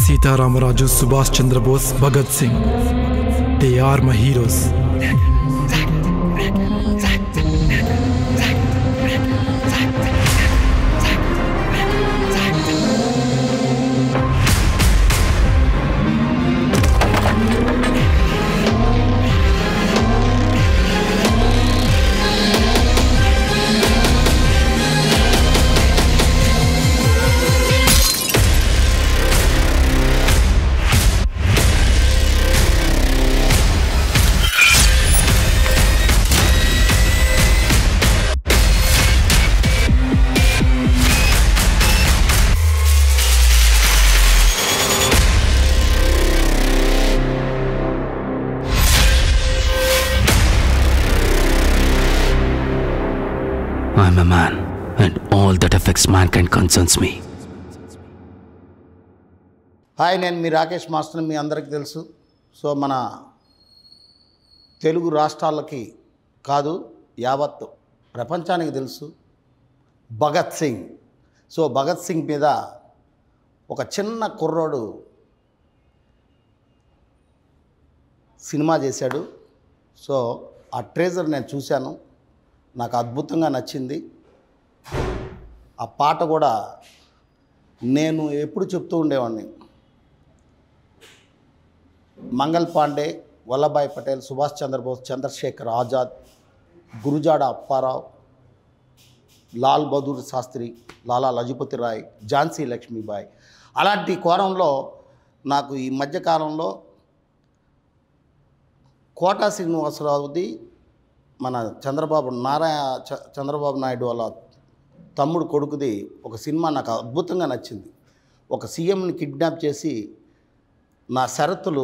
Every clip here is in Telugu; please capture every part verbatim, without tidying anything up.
Sitaramaraju, Subhash Chandra Bose, Bhagat Singh. They are my heroes. I am a man, and all that affects mankind concerns me. Hi, నేను మీ రాకేష్ మాస్టర్. మీ అందరికీ తెలుసు. సో మన తెలుగు రాష్ట్రాలకి కాదు, యావత్ ప్రపంచానికి తెలుసు భగత్ సింగ్. సో భగత్ సింగ్ మీద ఒక చిన్న కుర్రోడు సినిమా చేశాడు. సో ఆ ట్రేజర్ నేను చూశాను, నాకు అద్భుతంగా నచ్చింది. ఆ పాట కూడా నేను ఎప్పుడు చెప్తూ ఉండేవాడిని. మంగల్ పాండే, వల్లభాయ్ పటేల్, సుభాష్ చంద్రబోస్, చంద్రశేఖర్ ఆజాద్, గురుజాడ అప్పారావు, లాల్ బహదూర్ శాస్త్రి, లాలా లజపతి రాయ్, ఝాన్సీ లక్ష్మీబాయి, అలాంటి కోణంలో నాకు ఈ మధ్యకాలంలో కోటా శ్రీనివాసరావుది, మన చంద్రబాబు నారాయణ చంద్రబాబు నాయుడు వాళ్ళ తమ్ముడు కొడుకుది ఒక సినిమా నాకు అద్భుతంగా నచ్చింది. ఒక సీఎంని కిడ్నాప్ చేసి నా షరతులు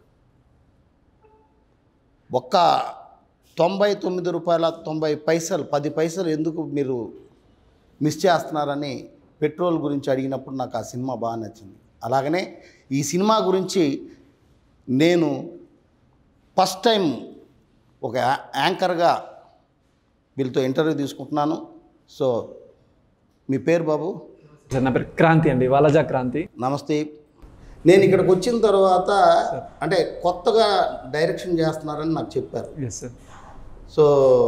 ఒక్క తొంభై తొమ్మిది రూపాయల తొంభై పైసలు పది పైసలు ఎందుకు మీరు మిస్ చేస్తున్నారని పెట్రోల్ గురించి అడిగినప్పుడు నాకు ఆ సినిమా బాగా నచ్చింది. అలాగనే ఈ సినిమా గురించి నేను ఫస్ట్ టైం ఒక యాంకర్గా వీళ్ళతో ఇంటర్వ్యూ తీసుకుంటున్నాను. సో మీ పేరు బాబు? సార్ నా పేరు క్రాంతి అండి, వాలజా క్రాంతి. నమస్తే. నేను ఇక్కడికి వచ్చిన తర్వాత అంటే కొత్తగా డైరెక్షన్ చేస్తున్నారని నాకు చెప్పారు. Yes sir. సో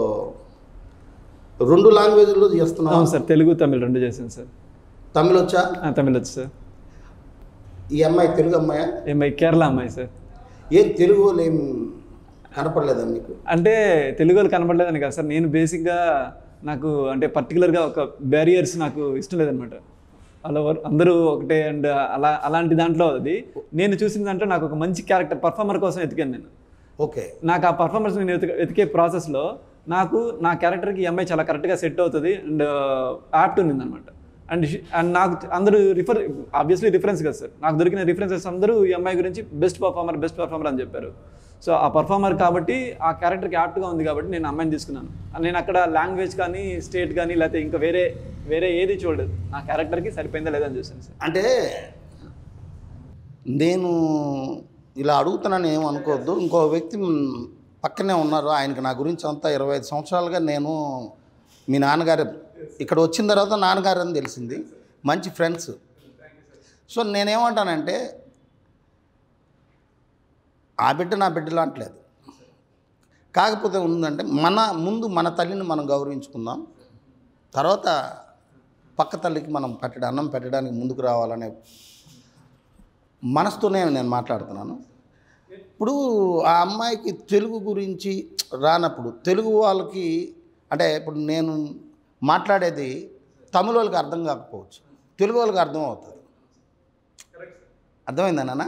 రెండు లాంగ్వేజ్లో చేస్తున్నాను. అవును సార్, తెలుగు తమిళ్ రెండు చేశాను సార్. తమిళ్ వచ్చా? తమిళ్ వచ్చు సార్. ఈ అమ్మాయి తెలుగు అమ్మాయా? ఏమై కేరళ అమ్మాయి సార్. ఏం తెలుగు వాళ్ళు ఏం కనపడలేదా మీకు? అంటే తెలుగు వాళ్ళు కనపడలేదని కాదు సార్, నేను బేసిక్గా నాకు అంటే పర్టికులర్గా ఒక బ్యారియర్స్ నాకు ఇష్టం లేదనమాట. అలా అందరూ ఒకటే అండ్ అలా అలాంటి దాంట్లో అది నేను చూసిన దాంట్లో నాకు ఒక మంచి క్యారెక్టర్ పర్ఫార్మర్ కోసం ఎతికాను నేను. ఓకే. నాకు ఆ పర్ఫార్మెన్స్ నేను వెతికే వెతికే ప్రాసెస్లో నాకు నా క్యారెక్టర్కి ఈ అమ్మాయి చాలా కరెక్ట్గా సెట్ అవుతుంది అండ్ యాప్ట్ ఉన్నింది అనమాట. అండ్ అండ్ నాకు అందరూ రిఫర్ ఆబ్వియస్లీ రిఫరెన్స్ కదా సార్, నాకు దొరికిన రిఫరెన్సెస్ అందరూ ఈ అమ్మాయి గురించి బెస్ట్ పర్ఫార్మర్ బెస్ట్ పర్ఫార్మర్ అని చెప్పారు. సో ఆ పర్ఫార్మర్ కాబట్టి ఆ క్యారెక్టర్కి యాప్ట్గా ఉంది కాబట్టి నేను అమ్మాయిని తీసుకున్నాను. నేను అక్కడ లాంగ్వేజ్ కానీ స్టేట్ కానీ లేకపోతే ఇంకా వేరే వేరే ఏది చూడలేదు, నా క్యారెక్టర్కి సరిపోయిందా లేదని చూసాను సార్. అంటే నేను ఇలా అడుగుతున్నాను ఏమనుకోవద్దు. ఇంకో వ్యక్తి పక్కనే ఉన్నారు, ఆయనకి నా గురించి అంతా ఇరవై ఐదు సంవత్సరాలుగా నేను మీ నాన్నగారు ఇక్కడ వచ్చిన తర్వాత నాన్నగారు అని తెలిసింది, మంచి ఫ్రెండ్స్. సో నేనేమంటానంటే ఆ బిడ్డ నా బిడ్డ లాంటిలేదు. కాకపోతే ఉందంటే మన ముందు మన తల్లిని మనం గౌరవించుకుందాం, తర్వాత పక్క తల్లికి మనం పెట్టడం అన్నం పెట్టడానికి ముందుకు రావాలనే మనసుతోనే నేను మాట్లాడుతున్నాను. ఇప్పుడు ఆ అమ్మాయికి తెలుగు గురించి రానప్పుడు తెలుగు వాళ్ళకి అంటే ఇప్పుడు నేను మాట్లాడేది తమిళ వాళ్ళకి అర్థం కాకపోవచ్చు, తెలుగు వాళ్ళకి అర్థం అవుతుంది. అర్థమైందా నాన్న?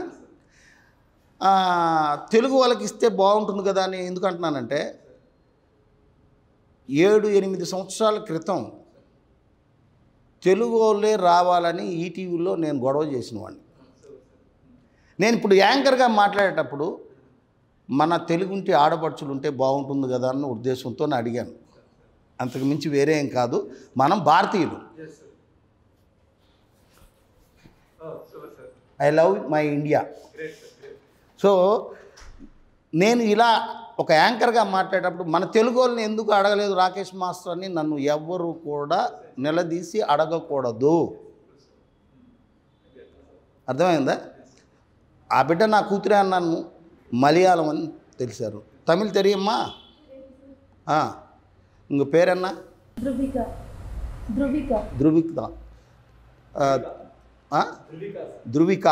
తెలుగు వాళ్ళకి ఇస్తే బాగుంటుంది కదా అని ఎందుకు అంటున్నానంటే ఏడు ఎనిమిది సంవత్సరాల క్రితం తెలుగు వాళ్ళే రావాలని ఈటీవీలో నేను గొడవ చేసిన వాడిని. నేను ఇప్పుడు యాంకర్గా మాట్లాడేటప్పుడు మన తెలుగుంటి ఆడపడుచులు ఉంటే బాగుంటుంది కదా అన్న ఉద్దేశంతో అడిగాను. అంతకు మించి వేరే ఏం కాదు, మనం భారతీయులు. I love my India. So నేను ఇలా ఒక యాంకర్గా మాట్లాడేటప్పుడు మన తెలుగు వాళ్ళని ఎందుకు అడగలేదు రాకేష్ మాస్టర్ అని నన్ను ఎవ్వరూ కూడా నిలదీసి అడగకూడదు. అర్థమైందా? ఆ బిడ్డ నా కూతురే అన్నాను, మలయాళం అని తెలిసారు. తమిళ్ తెలియమ్మా? ఇంక పేరన్నా? ధృవిక. ధృవిక ధృవిక ధృవిక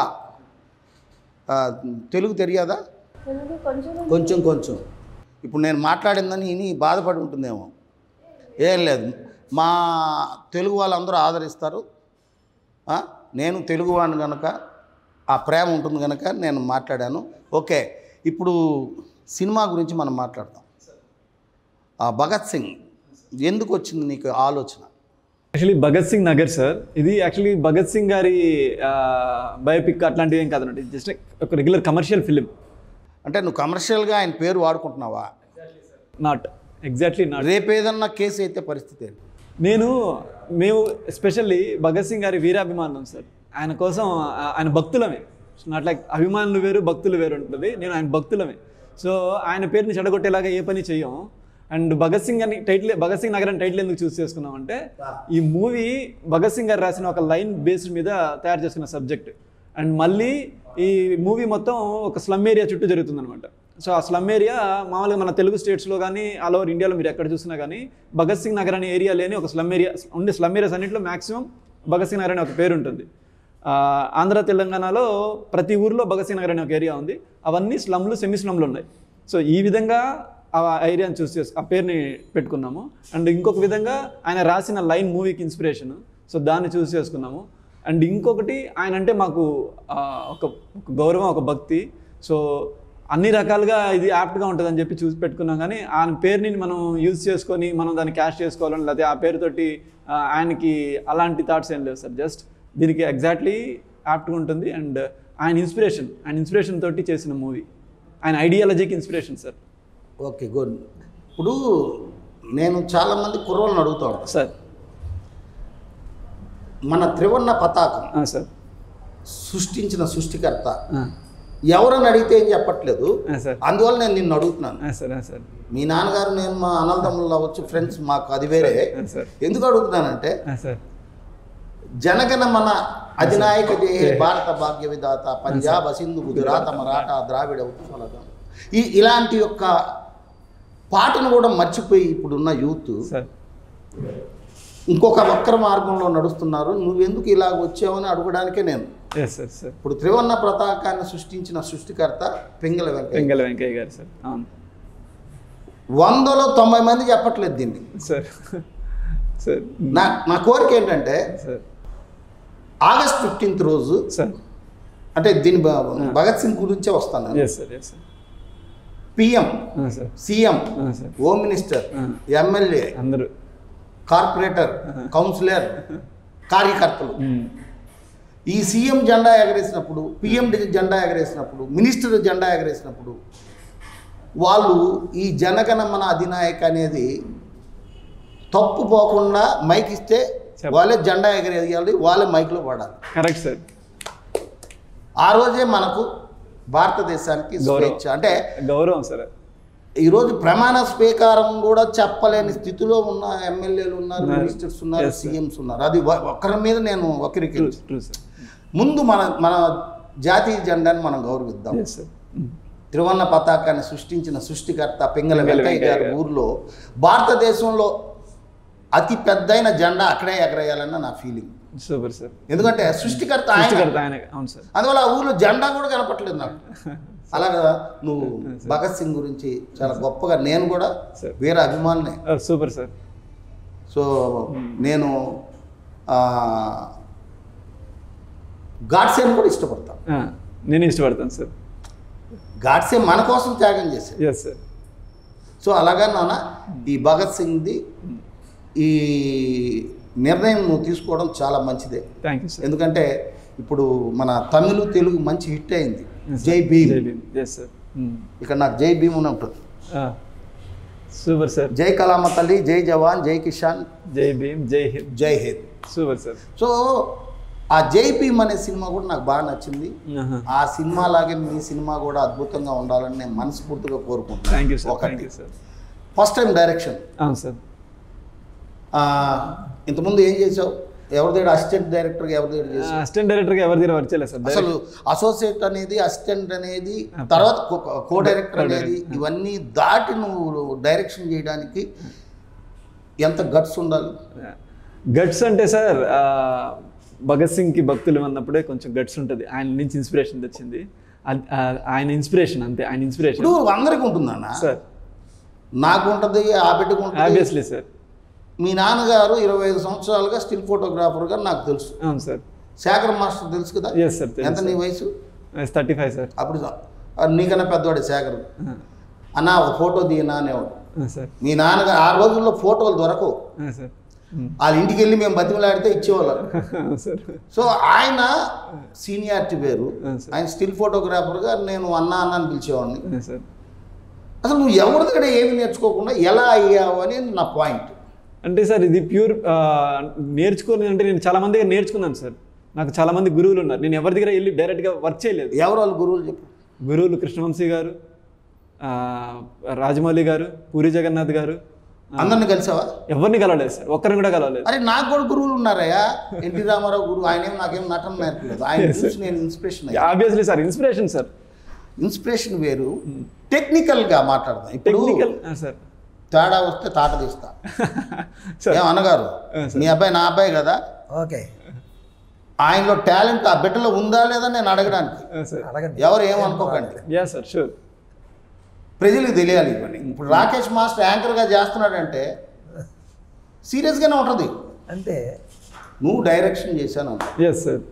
తెలుగు తెలియదా? కొంచెం కొంచెం. ఇప్పుడు నేను మాట్లాడిందని ఇని బాధపడి ఉంటుందేమో. ఏం లేదు, మా తెలుగు వాళ్ళందరూ ఆదరిస్తారు. నేను తెలుగువాడిని కనుక ఆ ప్రేమ ఉంటుంది కనుక నేను మాట్లాడాను. ఓకే, ఇప్పుడు సినిమా గురించి మనం మాట్లాడతాం. భగత్ సింగ్ ఎందుకు వచ్చింది నీకు ఆలోచన? యాక్చువల్లీ భగత్ సింగ్ నగర్ సార్, ఇది యాక్చువల్లీ భగత్ సింగ్ గారి బయోపిక్ అట్లాంటివి ఏం కాదండి, జస్ట్ ఒక రెగ్యులర్ కమర్షియల్ ఫిలిం. అంటే నువ్వు కమర్షియల్గా ఆయన పేరు వాడుకుంటున్నావా? Not exactly not. రేపు ఏదన్నా కేసు అయితే పరిస్థితి ఏంటి? నేను మేము ఎస్పెషల్లీ భగత్ సింగ్ గారి వీరాభిమానం సార్. ఆయన కోసం ఆయన భక్తులమే, నాట్ లైక్ అభిమానులు వేరు భక్తులు వేరు ఉంటుంది. నేను ఆయన భక్తులమే. సో ఆయన పేరుని చెడగొట్టేలాగా ఏ పని చెయ్యం. అండ్ భగత్ సింగ్ అని టైటిల్, భగత్ సింగ్ నగర్ అని టైటిల్ ఎందుకు చూస్ చేసుకున్నామంటే ఈ మూవీ భగత్ సింగ్ గారు రాసిన ఒక లైన్ బేస్డ్ మీద తయారు చేసుకున్న సబ్జెక్ట్. అండ్ మళ్ళీ ఈ మూవీ మొత్తం ఒక స్లమ్ ఏరియా చుట్టూ జరుగుతుంది అనమాట. సో ఆ స్లమ్ ఏరియా మామూలుగా మన తెలుగు స్టేట్స్లో కానీ ఆల్ ఓవర్ ఇండియాలో మీరు ఎక్కడ చూసినా కానీ భగత్ సింగ్ నగర్ అనే ఏరియా లేని ఒక స్లమ్ ఏరియా ఉండే స్లమ్ ఏరియాస్ అన్నింటిలో మ్యాక్సిమం భగత్ సింగ్ నగర్ అనే ఒక పేరు ఉంటుంది. ఆంధ్ర తెలంగాణలో ప్రతి ఊరిలో భగత్ సింగ్ నగర్ అనే ఒక ఏరియా ఉంది. అవన్నీ స్లమ్లు సెమీ స్లమ్లు ఉన్నాయి. సో ఈ విధంగా ఆ ఏరియాని చూస్ చేసి ఆ పేరుని పెట్టుకున్నాము. అండ్ ఇంకొక విధంగా ఆయన రాసిన లైన్ మూవీకి ఇన్స్పిరేషన్, సో దాన్ని చూస్ చేసుకున్నాము. అండ్ ఇంకొకటి ఆయన అంటే మాకు ఒక గౌరవం, ఒక భక్తి. సో అన్ని రకాలుగా ఇది యాప్ట్గా ఉంటుందని చెప్పి చూసి పెట్టుకున్నాం. కానీ ఆయన పేరుని మనం యూజ్ చేసుకొని మనం దాన్ని క్యాష్ చేసుకోవాలని, లేకపోతే ఆ పేరుతోటి ఆయనకి అలాంటి థాట్స్ ఏం లేవు సార్. జస్ట్ దీనికి ఎగ్జాక్ట్లీ యాప్ట్గా ఉంటుంది. అండ్ ఆయన ఇన్స్పిరేషన్, ఆయన ఇన్స్పిరేషన్ తోటి చేసిన మూవీ, ఆయన ఐడియాలజీకి ఇన్స్పిరేషన్ సార్. Okay, good. ఇప్పుడు నేను చాలామంది కుర్రోళ్ళని అడుగుతూ ఉంటాను సార్, మన త్రివర్ణ పతాకం సార్ సృష్టించిన సృష్టికర్త ఎవరని అడిగితే ఏం చెప్పట్లేదు. అందువల్ల నేను నిన్ను అడుగుతున్నాను. మీ నాన్నగారు, నేను మా అన్నదమ్ములు అవ్వచ్చు, ఫ్రెండ్స్, మాకు అది వేరే. ఎందుకు అడుగుతున్నానంటే జనగణ మన అధినాయక జయ భారత భాగ్య విధాత పంజాబ్ సింధు గుజరాత్ మరాఠా ద్రావిడ ఉత్సవగం, ఈ ఇలాంటి యొక్క పాటను కూడా మర్చిపోయి ఇప్పుడున్న యూత్ ఇంకొక వక్ర మార్గంలో నడుస్తున్నారు. నువ్వెందుకు ఇలాగ వచ్చావని అడగడానికే నేను. ఇప్పుడు త్రివర్ణ పతాకాన్ని సృష్టించిన సృష్టికర్త పింగళ వెంకయ్య పింగళ వెంకయ్య గారు సార్. అవును, వందలో తొంభై మంది చెప్పట్లేదు దీన్ని సార్. సార్ నా నా కోరిక ఏంటంటే ఆగస్ట్ ఫిఫ్టీన్త్ రోజు సార్, అంటే దీని భగత్ సింగ్ గురించే వస్తాను. PM, CM, home minister, MLA, అందరూ, కార్పొరేటర్, కౌన్సిలర్, కార్యకర్తలు ఈ సీఎం జెండా ఎగరేసినప్పుడు, పిఎం జెండా ఎగరేసినప్పుడు, మినిస్టర్ జెండా ఎగరేసినప్పుడు వాళ్ళు ఈ జనగణమన అధినాయక అనేది తప్పు పోకుండా మైక్ ఇస్తే వాళ్ళే జెండా ఎగరేయాలి, వాళ్ళే మైక్లో పడాలి. Correct sir. ఆ రోజే మనకు భారతదేశానికి స్వేచ్ఛ, అంటే గౌరవం సార్. ఈరోజు ప్రమాణ స్వీకారం కూడా చెప్పలేని స్థితిలో ఉన్న ఎమ్మెల్యేలు ఉన్నారు, మినిస్టర్స్ ఉన్నారు, సీఎంస్ ఉన్నారు. అది ఒక్కరి మీద నేను ఒకరికి ముందు మన మన జాతీయ జెండాని మనం గౌరవిద్దాం. త్రివర్ణ పతాకాన్ని సృష్టించిన సృష్టికర్త పింగళ వెంకయ్య గారి ఊర్లో భారతదేశంలో అతి పెద్దైన జెండా అక్కడే ఎగరేయాలన్న నా ఫీలింగ్. Super sir. ఎందుకంటే సృష్టికర్త ఆయన, అందువల్ల ఆ ఊర్లో జెండా కూడా కనపట్లేదు నాకు. అలాగా నువ్వు భగత్ సింగ్ గురించి చాలా గొప్పగా, నేను కూడా వీర అభిమానినే. Super sir. సో నేను గాడ్సేని కూడా ఇష్టపడతాను. నేను ఇష్టపడతాను సార్. గాడ్సే మన కోసం త్యాగం చేశాడు. Yes sir. సో అలాగా నాన్న ఈ భగత్ సింగ్ది ఈ నిర్ణయం నువ్వు తీసుకోవడం చాలా మంచిదే. Thank you sir. ఎందుకంటే ఇప్పుడు మన తమిళ తెలుగు మంచి హిట్ అయింది, జై భీమ్. ఇక్కడ నాకు జై భీమ్ అని ఉంటుంది. Super sir. జై కలామ తల్లి, జై జవాన్, జై కిషాన్, జై భీమ్, జై హింద్, జై హింద్. Super sir. సో ఆ జై భీమ్ అనే సినిమా కూడా నాకు బాగా నచ్చింది. ఆ సినిమా లాగే మీ సినిమా కూడా అద్భుతంగా ఉండాలని నేను మనస్ఫూర్తిగా కోరుకుంటున్నాను. Thank you sir. Thank you sir. First time direction. అవును సార్. ఇంతకుముందు ఏం చేసావు? ఎవరి దగ్గర అసిస్టెంట్ డైరెక్టర్గా ఎవరి దగ్గర చేశారు? అసిస్టెంట్ డైరెక్టర్గా ఎవరి దగ్గర వర్క్ చేయలేదు సార్. అసలు అసోసియేట్ అనేది, అసిస్టెంట్ అనేది, తర్వాత కో డైరెక్టర్ అనేది, ఇవన్నీ దాటి నువ్వు డైరెక్షన్ చేయడానికి ఎంత గట్స్ ఉండాలి? గట్స్ అంటే సార్ భగత్ సింగ్కి భక్తులు అన్నప్పుడే కొంచెం గట్స్ ఉంటుంది. ఆయన నుంచి ఇన్స్పిరేషన్ తెచ్చింది. ఆయన ఇన్స్పిరేషన్ అంతే, ఆయన ఇన్స్పిరేషన్ ఇప్పుడు అందరికీ ఉంటుందన్న సార్. నాకు ఉంటుంది, ఆ బిడ్డకు ఉంటుంది. Obviously sir. మీ నాన్నగారు ఇరవై ఐదు సంవత్సరాలుగా స్టిల్ ఫోటోగ్రాఫర్గా నాకు తెలుసు. అవును సార్. శేఖర్ మాస్టర్ తెలుసు కదా? Yes sir. ఎంత నీ వయసు? Thirty five sir. అప్పుడు నీకన్నా పెద్దవాడే శేఖర్. అన్న ఒక ఫోటో తీయనా అనేవాడు సార్. మీ నాన్నగారు ఆ రోజుల్లో ఫోటోలు దొరకవు సార్. వాళ్ళ ఇంటికి వెళ్ళి మేము బతిమలాడితే ఇచ్చేవాళ్ళం సార్. సో ఆయన సీనియారిటీ వేరు. ఆయన స్టిల్ ఫోటోగ్రాఫర్గా నేను అన్న అన్న అని పిలిచేవాడిని. సార్. అసలు నువ్వు ఎవరి దగ్గర ఏమి నేర్చుకోకుండా ఎలా అయ్యావు అని నా పాయింట్. అంటే సార్ ఇది ప్యూర్ నేర్చుకోలేదు అంటే నేను చాలా మంది దగ్గర నేర్చుకున్నాను సార్. నాకు చాలా మంది గురువులు ఉన్నారు. నేను ఎవరి దగ్గర వెళ్ళి డైరెక్ట్గా వర్క్ చేయలేదు. ఎవరు వాళ్ళు గురువులు చెప్పు? గురువులు కృష్ణవంశీ గారు, రాజమౌళి గారు, పూరి జగన్నాథ్ గారు. అందరిని కలిసావా? ఎవరిని కలవలేదు సార్, ఒక్కరిని కూడా కలవలేదు. అరే నాకు కూడా గురువులు ఉన్నారయ్యా. ఎన్టీ రామారావు గురువు, ఆయన ఏం నాకేం నటన నేర్పలేదు. ఆయన చూసి నేను inspiration. Obviously sir, inspiration sir. Inspiration వేరు, టెక్నికల్గా మాట్లాడదాం. ఇప్పుడు టెక్నికల్ సార్, తేడా వస్తే తాట తీస్తా. ఏం అన్నగారు, మీ అబ్బాయి నా అబ్బాయి కదా, ఓకే, ఆయనలో టాలెంట్ ఆ బిడ్డలో ఉందా లేదా నేను అడగడానికి. ఎవరు ఏమనుకోకండి. Yeah sir, sure. ప్రజలకు తెలియాలి ఇవన్నీ. ఇప్పుడు రాకేష్ మాస్టర్ యాంకర్గా చేస్తున్నాడంటే సీరియస్గానే ఉంటుంది. అంటే నువ్వు డైరెక్షన్ చేశాను. Yes sir.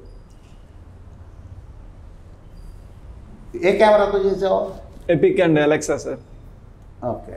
ఏ కెమెరాతో చేసావు? Epic and Alexa sir. Okay.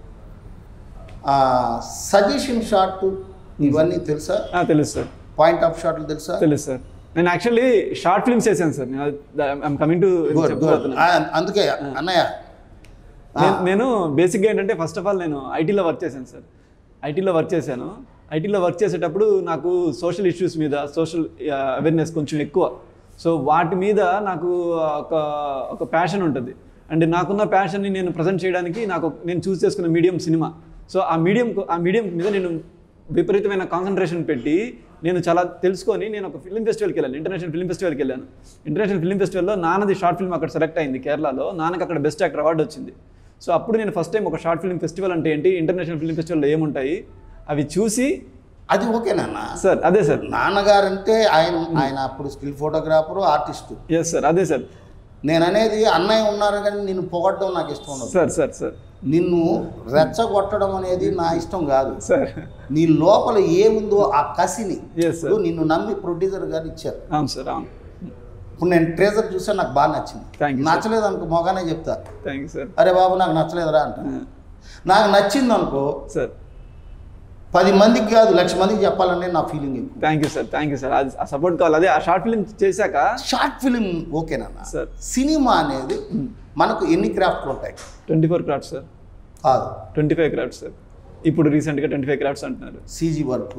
Suggestion shot ఇవన్నీ తెలుసా? తెలుసు సార్. పాయింట్ ఆఫ్ షాట్లు తెలుసా? తెలుసు సార్. నేను యాక్చువల్లీ షార్ట్ ఫిల్మ్స్ చేశాను సార్. ఐఎమ్ కమింగ్ టు అందుకే అన్నయ్య నేను బేసిక్గా ఏంటంటే ఫస్ట్ ఆఫ్ ఆల్ నేను ఐటీలో వర్క్ చేశాను సార్. ఐటీలో వర్క్ చేశాను. ఐటీలో వర్క్ చేసేటప్పుడు నాకు సోషల్ ఇష్యూస్ మీద సోషల్ అవేర్నెస్ కొంచెం ఎక్కువ. సో వాటి మీద నాకు ఒక ఒక ప్యాషన్ ఉంటుంది. అండ్ నాకున్న ప్యాషన్ని నేను ప్రజెంట్ చేయడానికి నాకు నేను చూస్ చేసుకున్న మీడియం సినిమా. సో ఆ మీడియం ఆ మీడియం మీద నేను విపరీతమైన కాన్సన్ట్రేషన్ పెట్టి నేను చాలా తెలుసుకొని నేను ఒక ఫిల్మ్ ఫెస్టివల్కి వెళ్ళాను. ఇంటర్నేషనల్ ఫిల్మ్ ఫెస్టివల్కి వెళ్ళాను. ఇంటర్నేషనల్ ఫిల్మ్ ఫెస్టివల్లో నాన్నది షార్ట్ ఫిల్మ్ అక్కడ సెలెక్ట్ అయింది కేరళలో. నాన్నకి అక్కడ బెస్ట్ యాక్టర్ అవార్డు వచ్చింది. సో అప్పుడు నేను ఫస్ట్ టైం ఒక షార్ట్ ఫిల్మ్ ఫెస్టివల్ అంటే ఏంటి, ఇంటర్నేషనల్ ఫిల్మ్ ఫెస్టివల్లో ఏముంటాయి అవి చూసి. అది ఓకేనా సార్? అదే సార్. నాన్నగారు అంటే ఆయన ఆయన అప్పుడు still photographer, artist. Yes sir, అదే సార్. నేను అనేది అన్నయ్య ఉన్నారు కానీ నిన్ను పొగట్టడం నాకు ఇష్టం ఉండదు సార్. సార్ సార్ నిన్ను రెచ్చగొట్టడం అనేది నా ఇష్టం కాదు సార్. నీ లోపల ఏముందో ఆ కసిని ఎస్ సార్. నిన్ను నమ్మి ప్రొడ్యూసర్ గారు ఇచ్చారు. అవును సార్, అవును. ఇప్పుడు నేను ట్రేజర్ చూసా, నాకు బాగా నచ్చింది. Thank you. నచ్చలేదు అనుకో మొగానే చెప్తా, థ్యాంక్ యూ సార్. అరే బాబు నాకు నచ్చలేదురా అంట. నాకు నచ్చింది అనుకో సార్, పది మందికి కాదు లక్ష మందికి చెప్పాలనే నా feeling. Thank you sir, thank you sir. అది ఆ సపోర్ట్ కావాలి. అదే ఆ షార్ట్ ఫిల్మ్ చేశాక షార్ట్ ఫిలిం ఓకేనా సార్. సినిమా అనేది మనకు ఎన్ని క్రాఫ్ట్లు ఉంటాయి? Twenty four crafts sir. కాదు, ట్వంటీ ఫైవ్ క్రాఫ్ట్స్ సార్. ఇప్పుడు రీసెంట్గా ట్వంటీ ఫైవ్ క్రాఫ్ట్స్ అంటున్నారు. CG work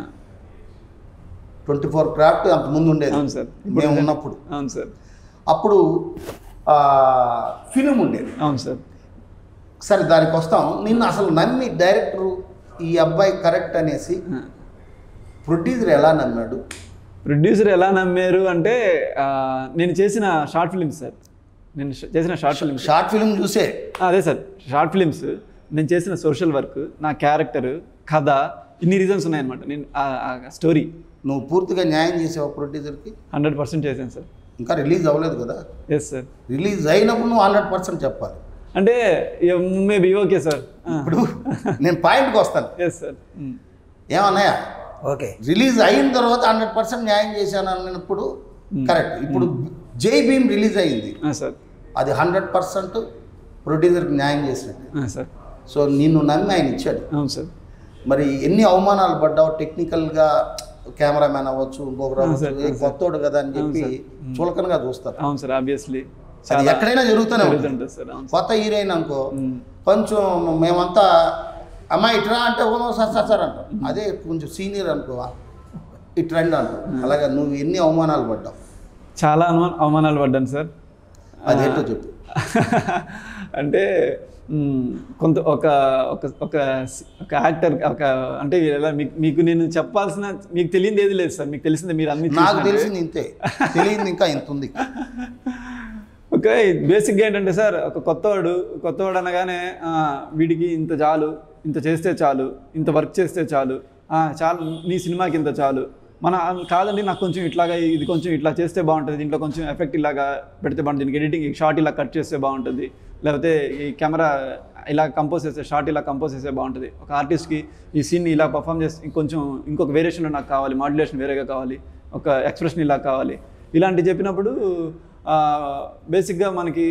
twenty four craft అంత ముందు ఉండేది. అవును సార్. మేము ఉన్నప్పుడు. అవును సార్. అప్పుడు ఫిలిం ఉండేది. అవును సార్. సరే దానికి వస్తాం. నిన్ను అసలు నమ్మి డైరెక్టరు ఈ అబ్బాయి కరెక్ట్ అనేసి ప్రొడ్యూసర్ ఎలా నమ్మాడు? ప్రొడ్యూసర్ ఎలా నమ్మారు అంటే నేను చేసిన షార్ట్ ఫిలిమ్స్ సార్. నేను చేసిన షార్ట్ ఫిలిమ్స్ షార్ట్ ఫిలిం చూసే అదే సార్. షార్ట్ ఫిలిమ్స్ నేను చేసిన సోషల్ వర్క్, నా క్యారెక్టర్, కథ, ఇన్ని రీజన్స్ ఉన్నాయన్నమాట. నేను స్టోరీ నువ్వు పూర్తిగా న్యాయం చేసావు ప్రొడ్యూసర్కి? హండ్రెడ్ పర్సెంట్ చేశాను సార్. ఇంకా రిలీజ్ అవ్వలేదు కదా? Yes sir. రిలీజ్ అయినప్పుడు నువ్వు హండ్రెడ్ పర్సెంట్ చెప్పాలి. అంటే మేబీ ఓకే సార్. ఇప్పుడు నేను పాయింట్కి వస్తాను. Yes sir. ఏమన్నాయా? ఓకే, రిలీజ్ అయిన తర్వాత హండ్రెడ్ పర్సెంట్ న్యాయం చేశాను అన్నప్పుడు కరెక్ట్. ఇప్పుడు జై భీమ్ రిలీజ్ అయింది సార్, అది హండ్రెడ్ పర్సెంట్ ప్రొడ్యూసర్కి న్యాయం చేసినట్టు సార్. సో నిన్ను నమ్మి ఆయన ఇచ్చాడు. అవును సార్. మరి ఎన్ని అవమానాలు పడ్డావు? టెక్నికల్గా కెమెరామ్యాన్ అవ్వచ్చు, ఇంకొకరు అవ్వచ్చు, కొత్తోడు కదా అని చెప్పి చులకనగా చూస్తారు. అవును సార్, ఆబ్వియస్లీ అది ఎక్కడైనా జరుగుతూనే ఉంటుంది సార్. కొత్త హీరోయిన్ అనుకో, కొంచెం మేమంతా అమ్మాయి ఇట్రా అంటే ఓ సార్ సార్ సార్ అంటాం. అదే కొంచెం సీనియర్ అనుకో ఇటు రండి అంటాం. అలాగే నువ్వు ఎన్ని అవమానాలు పడ్డావు? చాలా అవమానాలు పడ్డాను సార్. అదేంటో చెప్పు. అంటే కొంత ఒక ఒక ఒక ఒక యాక్టర్ ఒక అంటే ఎలా మీకు మీకు నేను చెప్పాల్సిన మీకు తెలియదు ఏది లేదు సార్, మీకు తెలిసిందే మీరు అన్ని నాకు తెలిసింది ఇంతే, తెలియదు ఇంకా ఇంత ఉంది. ఓకే, బేసిక్గా ఏంటంటే సార్ ఒక కొత్తవాడు కొత్తవాడు అనగానే వీడికి ఇంత చాలు, ఇంత చేస్తే చాలు, ఇంత వర్క్ చేస్తే చాలు, చాలు నీ సినిమాకి ఇంత చాలు, మన కాదండి నాకు కొంచెం ఇట్లాగా ఇది కొంచెం ఇట్లా చేస్తే బాగుంటుంది, దీంట్లో కొంచెం ఎఫెక్ట్ ఇలాగా పెడితే బాగుంటుంది, దీనికి ఎడిటింగ్ షార్ట్ ఇలా కట్ చేస్తే బాగుంటుంది, లేకపోతే ఈ కెమెరా ఇలా కంపోజ్ చేస్తే షార్ట్ ఇలా కంపోజ్ చేస్తే బాగుంటుంది, ఒక ఆర్టిస్ట్కి ఈ సీన్ ఇలా పర్ఫామ్ చేస్తే ఇంకొంచెం ఇంకొక వేరియేషన్లో నాకు కావాలి, మాడ్యులేషన్ వేరేగా కావాలి, ఒక ఎక్స్ప్రెషన్ ఇలా కావాలి, ఇలాంటివి చెప్పినప్పుడు బేసిక్గా మనకి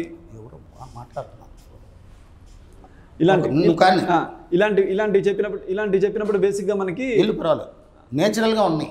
ఇలాంటి ఇలాంటి ఇలాంటివి చెప్పినప్పుడు ఇలాంటివి చెప్పినప్పుడు బేసిక్గా మనకి నేచురల్గా ఉన్నాయి.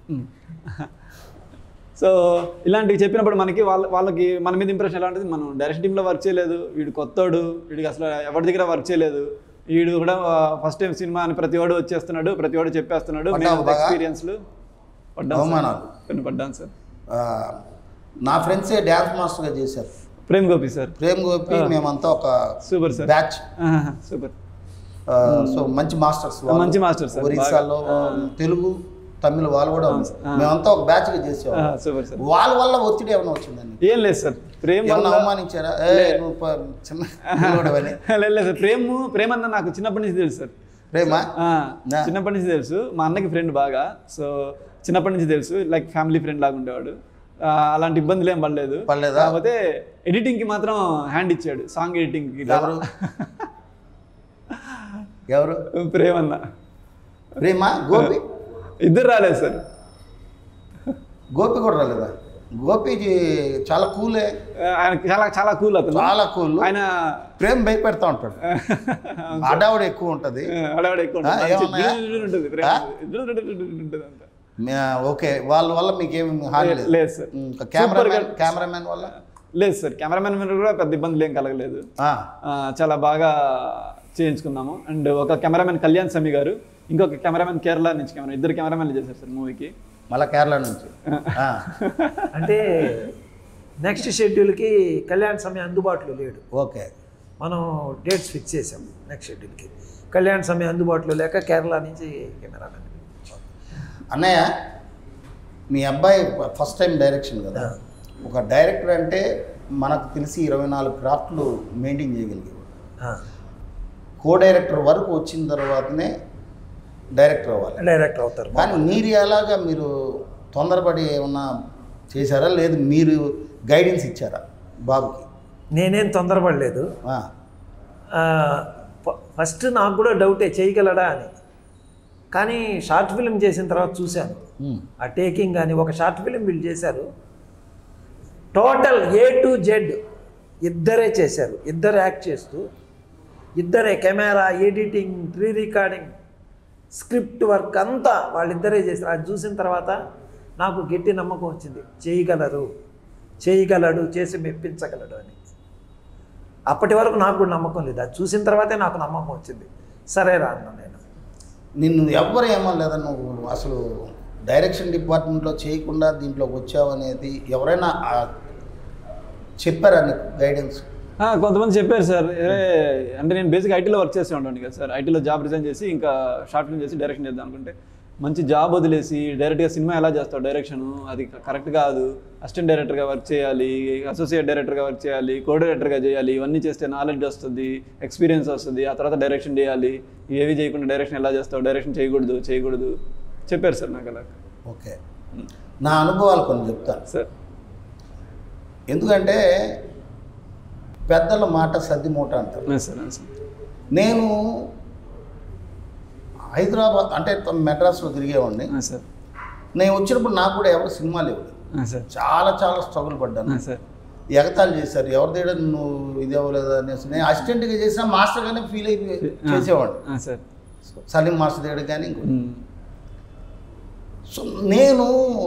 సో ఇలాంటివి చెప్పినప్పుడు మనకి వాళ్ళ వాళ్ళకి మన మీద ఇంప్రెషన్ ఎలా ఉంటుంది, మనం డైరెక్షన్ టీంలో వర్క్ చేయలేదు, వీడు కొత్తోడు, వీడికి అసలు ఎవరి దగ్గర వర్క్ చేయలేదు, వీడు కూడా ఫస్ట్ టైం సినిమా అని ప్రతి వాడు వచ్చేస్తున్నాడు, ప్రతి వాడు చెప్పేస్తున్నాడు, ఎక్స్పీరియన్స్లు పడ్డాను కొన్ని పడ్డాను సార్. నా ఫ్రెండ్సే డ్యాన్స్ మాస్టర్గా చేశారు, ప్రేమ్ గోపి సార్, ప్రేమ్ గోపి మేమంతా ఒక super sir batch, super. So మంచి మాస్టర్స్, మంచి మాస్టర్స్ ఒరిస్సాలో తెలుగు తమిళ వాళ్ళు కూడా మేమంతా ఒక బ్యాచ్ గా చేసేవాళ్ళం. వాళ్ళ వల్ల ఒత్తిడి ఏమైనా వచ్చిందండి? ఏం లేదు సార్, ప్రేమ్ అవమానించారా? లేదు సార్, ప్రేమ్ ప్రేమ్ అన్న నాకు చిన్నప్పటి నుంచి తెలుసు సార్, ప్రేమ చిన్నప్పటి నుంచి తెలుసు, మా అన్నకి ఫ్రెండ్ బాగా, సో చిన్నప్పటి నుంచి తెలుసు, లైక్ ఫ్యామిలీ ఫ్రెండ్ లాగా ఉండేవాడు, అలాంటి ఇబ్బందులు ఏం పడలేదు. కాకపోతే ఎడిటింగ్ కి మాత్రం హ్యాండ్ ఇచ్చాడు, సాంగ్ ఎడిటింగ్ కి. ఎవరు? ప్రేమ్ అన్న. ప్రేమ గోపి ఇద్దరు రాలేదు సార్, గోపి కూడా రాలేదా? గోపికి చాలా కూలే, ఆయన చాలా చాలా కూల్, అతను చాలా కూల్. ఆయన ప్రేమ్ భయపెడతా ఉంటాడు, అడావుడు ఎక్కువ ఉంటుంది, అడావుడు ఎక్కువ ఉంటుంది. ఓకే, వాళ్ళ వల్ల మీకు ఏమి హాని లేదు సార్. కెమెరామెన్ కెమెరామెన్ వల్ల లేదు సార్, కెమెరామెన్ మీద కూడా పెద్ద ఇబ్బందులు ఏం కలగలేదు, చాలా బాగా చేయించుకున్నాము. అండ్ ఒక కెమెరామెన్ కళ్యాణ్ సమీ గారు, ఇంకొక కెమెరామెన్ కేరళ నుంచి కెమెరా, ఇద్దరు కెమెరామెన్లు చేశారు సార్ మూవీకి. మళ్ళీ కేరళ నుంచి అంటే నెక్స్ట్ షెడ్యూల్కి కళ్యాణ్ సమీ అందుబాటులో లేడు. ఓకే, మనం డేట్స్ ఫిక్స్ చేసాం నెక్స్ట్ షెడ్యూల్కి, కళ్యాణ్ సమీ అందుబాటులో లేక కేరళ నుంచి కెమెరామెన్. అన్నయ్య, మీ అబ్బాయి ఫస్ట్ టైం డైరెక్షన్ కదా, ఒక డైరెక్టర్ అంటే మనకు తెలిసి ఇరవై నాలుగు క్రాఫ్ట్లు మెయింటైన్ చేయగలిగేవాడు, కో డైరెక్టర్ వరకు వచ్చిన తర్వాతనే డైరెక్టర్ అవ్వాలి, డైరెక్టర్ అవుతారు. కానీ మీరు ఎలాగా మీరు తొందరపడి ఏమన్నా చేశారా, లేదు మీరు గైడెన్స్ ఇచ్చారా బాబుకి? నేనేం తొందరపడలేదు. ఫస్ట్ నాకు కూడా డౌటే చేయగలడా అని, కానీ షార్ట్ ఫిల్మ్ చేసిన తర్వాత చూశాను ఆ టేకింగ్ కానీ. ఒక షార్ట్ ఫిల్మ్ వీళ్ళు చేశారు, టోటల్ ఏ టు జెడ్ ఇద్దరే చేశారు, ఇద్దరు యాక్ట్ చేస్తూ ఇద్దరే, camera, editing, pre recording, script work అంతా వాళ్ళిద్దరే చేశారు. అది చూసిన తర్వాత నాకు గట్టి నమ్మకం వచ్చింది, చేయగలరు, చేయగలడు, చేసి మెప్పించగలడు అని. అప్పటి వరకు నాకు కూడా నమ్మకం లేదు, అది చూసిన తర్వాతే నాకు నమ్మకం వచ్చింది. సరే రా అన్న, నేను నిన్ను ఎవ్వరు ఏమనలేదా నువ్వు అసలు డైరెక్షన్ డిపార్ట్మెంట్లో చేయకుండా దీంట్లోకి వచ్చావనేది ఎవరైనా చెప్పారా నీకు గైడెన్స్? కొంతమంది చెప్పారు సార్. అంటే నేను బేసిక్ ఐటీలో వర్క్ చేస్తూ ఉంటాను కదా సార్, ఐటీలో జాబ్ రిజైన్ చేసి ఇంకా షార్ట్ ఫిల్మ్ చేసి డైరెక్షన్ చేద్దాం అనుకుంటే, మంచి జాబ్ వదిలేసి డైరెక్ట్గా సినిమా ఎలా చేస్తావు, డైరెక్షన్ అది కరెక్ట్ కాదు, అసిస్టెంట్ డైరెక్టర్గా వర్క్ చేయాలి, అసోసియేట్ డైరెక్టర్గా వర్క్ చేయాలి, కో డైరెక్టర్గా చేయాలి, ఇవన్నీ చేస్తే నాలెడ్జ్ వస్తుంది, ఎక్స్పీరియన్స్ వస్తుంది, ఆ తర్వాత డైరెక్షన్ చేయాలి, ఏవి చేయకుండా డైరెక్షన్ ఎలా చేస్తావు, డైరెక్షన్ చేయకూడదు చేయకూడదు చెప్పారు సార్ నాకు అలా. ఓకే, నా అనుభవాలు కొన్ని చెప్తాను సార్. ఎందుకంటే పెద్దల మాట సర్ది మూట అంటారు. నేను హైదరాబాద్ అంటే మెడ్రాస్లో తిరిగేవాడిని సార్. నేను వచ్చినప్పుడు నాకు కూడా ఎవరు సినిమా లేవు, చాలా చాలా స్ట్రగుల్ పడ్డాను. ఎగతాళి చేశారు, ఎవరి దగ్గర నువ్వు ఇది అవ్వలేదు అనేసి. నేను అసిస్టెంట్గా చేసినా మాస్టర్గానే ఫీల్ అయిపోయి చేసేవాడిని, సలీం మాస్టర్ దగ్గర కానీ. సో నేను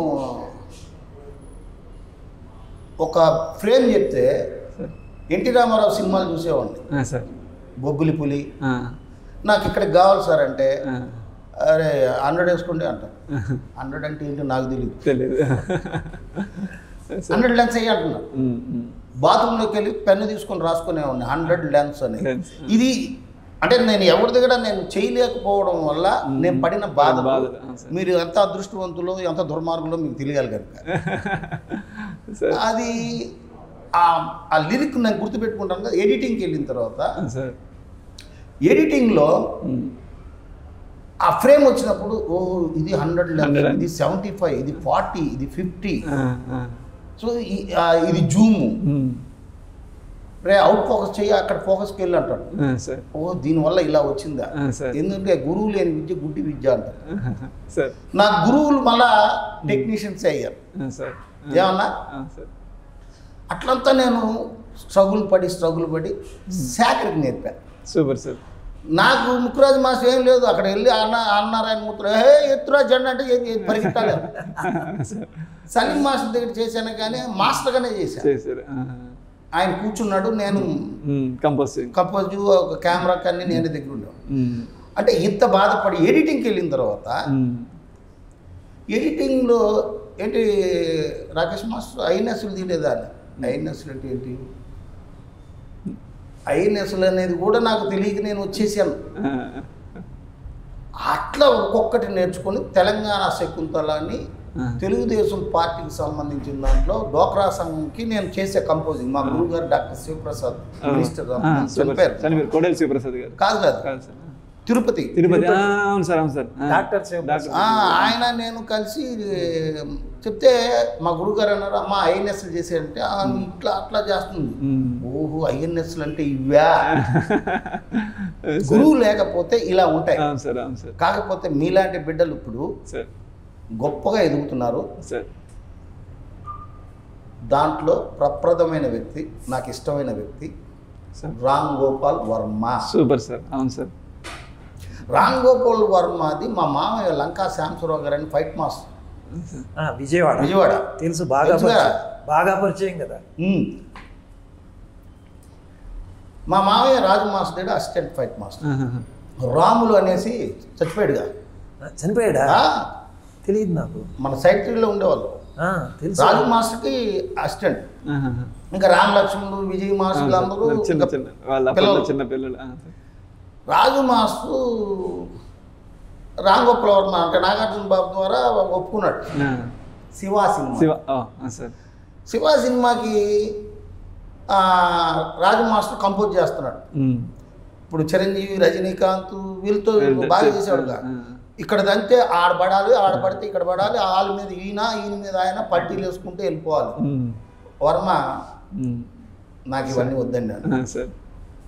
ఒక ఫ్రేమ్ చెప్తే ఎన్టీ రామారావు సినిమాలు చూసేవాడిని, బొగ్గులి పులి. నాకు ఇక్కడికి కావాలి సార్ అంటే, అరే హండ్రెడ్ వేసుకోండి అంటారు. హండ్రెడ్ అంటే ఏంటో నాకు తెలియదు, తెలియదు హండ్రెడ్ లెన్స్ అయ్యి అంటున్నారు. బాత్రూంలోకి వెళ్ళి పెన్ను తీసుకొని రాసుకునే ఉన్నాయి హండ్రెడ్ లెన్స్ అని. Lens. ఇది అంటే నేను ఎవరి దగ్గర నేను చేయలేకపోవడం వల్ల నేను పడిన బాధ. బాధలు, ఆ, సార్. మీరు ఎంత అదృష్టవంతులో ఎంత దుర్మార్గులో మీకు తెలియాలి కనుక సార్ అది ఆ- ఆ లిరిక్ నేను గుర్తుపెట్టుకుంటాను కదా. ఎడిటింగ్కి వెళ్ళిన తర్వాత సార్ ఎడిటింగ్లో ఆ ఫ్రేమ్ వచ్చినప్పుడు ఓ ఇది హండ్రెడ్ హండ్రెడ్ ఇది సెవెంటీ ఫైవ్ ఇది ఫార్టీ ఇది ఫిఫ్టీ ఆ, ఆ. సో ఈ- ఆ ఇది జూము ఉమ్. రే అవుట్ ఫోకస్ చెయ్యి అక్కడ ఫోకస్కి వెళ్ళి అంటాడు. ఆ, సార్ ఓ దీనివల్ల ఇలా వచ్చిందా. ఆ, సార్. ఎందుకంటే గురువు లేని విద్య గుడ్డి విద్య అంటారు. సార్ నా గురువులు మళ్ళా టెక్నీషియన్స్ అయ్యారు. ఆ, సార్ ఏమన్నా ఆ, సార్ అట్లంతా నేను స్ట్రగుల్ పడి స్ట్రగుల్ పడి శాఖరికి నేర్పాను. సూపర్ సార్ నాకు ముక్కురాజు మాస్టర్ ఏం లేదు, అక్కడ వెళ్ళి అన్న అన్నారాయణ మూర్తులు ఏ ఎత్తురా జెండా అంటే ఏం ఏం పరిగెత్తాలి. సార్ సలీం మాస్టర్ దగ్గర చేశాను కానీ మాస్టర్గానే చేశాను. చేశారు ఆయన కూర్చున్నాడు, నేను కంపోజింగ్ కంపోజ్ ఒక కెమెరా కన్నీ నేను దగ్గర ఉండేవాడు. అంటే ఇంత బాధపడి ఎడిటింగ్కి వెళ్ళిన తర్వాత ఎడిటింగ్లో ఏంటి రాకేష్ మాస్టర్ ఐఎన్ఎస్లు తీయలేదాన్ని. ఐఎన్ఎస్లు అంటే ఏంటి, ఐఎన్ఎస్లు అనేది కూడా నాకు తెలియక నేను వచ్చేసాను. అట్లా ఒక్కొక్కటి నేర్చుకొని తెలంగాణ శకుంతలాన్ని తెలుగుదేశం పార్టీకి సంబంధించిన దాంట్లో డోక్రా సంఘంకి నేను చేసే కంపోజింగ్. మా గురువు గారు డాక్టర్ శివప్రసాద్ మినిస్టర్ చనిపోయారు. చనిపోయారు కోడెల శివప్రసాద్ గారు. కాదు కాదు కాదు సార్ తిరుపతి తిరుపతి ఆ, అవును సార్ అవును సార్ ఆ. డాక్టర్ శివ- డాక్టర్ ఆ, ఆయన నేను కలిసి చెప్తే మా గురువు గారు అన్నారు అమ్మ ఐఎన్ఎస్లు చేసేయంటే "ఆ, ఇట్లా అట్లా చేస్తుంది." మ్మ్. ఓహో ఐఎన్ఎస్లు అంటే ఇవ్వా. గురువు లేకపోతే ఇలా ఉంటాయి. అవును సార్ అవును సార్ కాకపోతే మీలాంటి బిడ్డలు ఇప్పుడు సార్ గొప్పగా ఎదుగుతున్నారు. సార్ దాంట్లో ప్రప్రదమైన వ్యక్తి నాకు ఇష్టమైన వ్యక్తి sir Ram Gopal Varma. Super sir అవును సార్ రామ్ గోపాల్ వర్మది మా మామయ్య లంకా శ్యాంసరావు గారు అని ఫైట్ మాస్టర్ ఆ, విజయవాడ విజయవాడ. తెలుసు, బాగా తెలుసుగా? పరిచయం. బాగా పరిచయం కదా. ఉమ్. మా మామయ్య రాజు మాస్టర్ దగ్గర అసిస్టెంట్ ఫైట్ మాస్టర్. ఆహాహా. రాములు అనేసి చచ్చిపోయాడుగా. ఆ, చనిపోయాడా? ఆ, తెలియదు నాకు. మన సైడ్ త్రీలో ఉండేవాళ్ళు. ఆ, తెలుసు. రాజు మాస్టర్కి అసిస్టెంట్. ఆహాహా. ఇంకా రామ్ లక్ష్మణుడు విజయ్ మాస్టర్లు అందరూ చిన్న ఇంకా చిన్న వాళ్ళ అప్పట్లో పిల్లలు. చిన్న పిల్లలు ఆ, సార్. రాజు మాస్టర్ రామ్ గోపాల్ వర్మ అంటే నాగార్జున బాబు ద్వారా ఒప్పుకున్నాడు. ఆ. శివ సినిమా శివ ఆ, ఆ, సార్ శివ సినిమాకి ఆ, రాజు మాస్టర్ కంపోజ్ చేస్తున్నాడు. మ్మ్. ఇప్పుడు చిరంజీవి రజనీకాంత్ వీళ్ళతో వీళ్ళతో బాగా చేస్తారు. చేసేవాడుగా. ఆ. ఇక్కడ దంతే ఆడ పడాలి, ఆడ పడితే ఇక్కడ పడాలి, వాళ్ళ మీద ఈయన ఈయన మీద ఆయన పట్టీలు వేసుకుంటూ వెళ్ళిపోవాలి. మ్మ్. వర్మ మ్మ్. నాకు ఇవన్నీ వద్దండి అన్నాడు. ఆ, సార్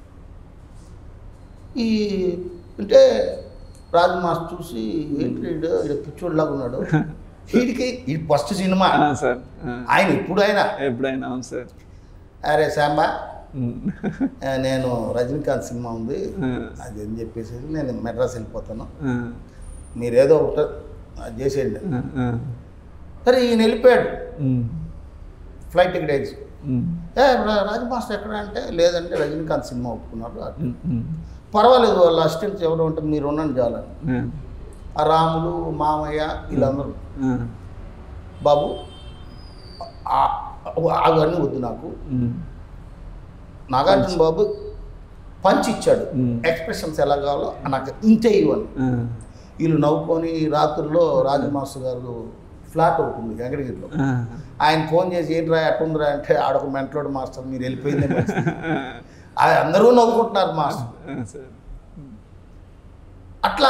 ఈ అంటే రాజు మాస్టర్ చూసి ఏంటి వీడు, వీడు పిచ్చోడిలాగా ఉన్నాడు, వీడికి ఇది ఫస్ట్ సినిమా ఆ, సార్ ఆ. ఆయన ఇప్పుడు ఆయన ఎప్పుడైనా అవును సార్ అరే శాంబా మ్మ్. ఆ, నేను రజనీకాంత్ సినిమా ఉంది ఆ. అది అని చెప్పేసి నేను మెడ్రాస్ వెళ్ళిపోతాను, ఆ. మీరేదో ఒకటి అది చేసేయండి. ఆ. ఆ. సరే ఈయన వెళ్ళిపోయాడు మ్మ్. ఫ్లైట్ టికెట్ వేసి. మ్మ్. ఏ రా- రాజు మాస్టర్ ఎక్కడ అంటే లేదంటే రజనీకాంత్ సినిమా ఒప్పుకున్నారు. మ్మ్. మ్మ్. పర్వాలేదు వాళ్ళ అసిస్టెంట్స్ ఎవరు ఉంటే మీరు ఉండండి చాలని. ఆ. ఆ రాములు మామయ్య వీళ్ళందరూ ఆ. బాబు ఆ- అవన్నీ వద్దు నాకు. మ్మ్. నాగార్జున బాబు పంచ్ ఇచ్చాడు, మ్మ్. ఎక్స్ప్రెషన్స్ ఎలా కావాలో నాకు ఇంతే ఇవ్వని. ఆ. వీళ్ళు నవ్వుకొని రాత్రుల్లో రాజు మాస్టర్ గారు ఫ్లాట్ అవుతుంది వెంకటగిరిలో. ఆ. ఆయన ఫోన్ చేసి ఏంట్రా ఎట్టుందిరా అంటే ఆడొక మెంటలోడు మాస్టర్ మీరు వెళ్ళిపోయిందే మంచిది. అది అందరూ నవ్వుకుంటున్నారు మాస్టర్. ఆ, సార్ అట్లా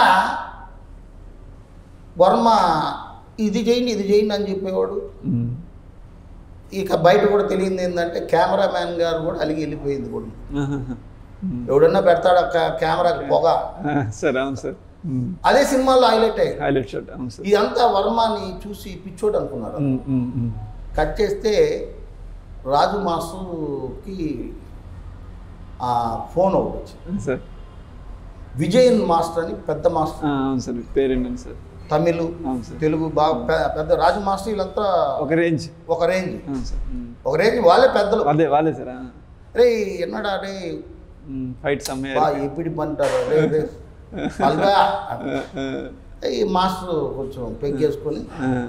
వర్మ ఇది చేయండి ఇది చేయండి అని చెప్పేవాడు. మ్మ్. ఇక బయట కూడా తెలియంది ఏంటంటే కెమెరామ్యాన్ గారు కూడా అలిగి వెళ్ళిపోయింది కూడా. ఆహాహా. మ్మ్. ఎవడన్నా పెడతాడు ఆ కెమెరాకి పొగ. ఆ, సార్ అవును సార్ మ్మ్. అదే సినిమాలో హైలైట్ అయ్యింది. హైలైట్ షాట్ అవును సార్ ఇదంతా వర్మని చూసి పిచ్చోడు అనుకున్నారు. మ్మ్. మ్మ్. మ్మ్. కట్ చేస్తే రాజు మాస్టర్కి ఆ ఫోన్ ఒకటి వచ్చింది. సార్ విజయన్ మాస్టర్ అని పెద్ద మాస్టర్, ఆ, అవును సార్ పేరేంటండి సార్ తమిళ్ అవును సార్ తెలుగు బాగా పె- పెద్ద రాజు మాస్టర్ వీళ్ళంతా ఒక రేంజ్ ఒక రేంజ్ అవును సార్ మ్మ్. ఒక రేంజ్ వాళ్ళే పెద్దలు. అదే వాళ్ళే సార్ రే ఎన్నడా రే ఫైట్స్ బా అమ్మాయి ఎప్పుడు పంటారు రే రే అల్వా ఈ మాస్టర్ కొంచెం పెగ్గేసుకొని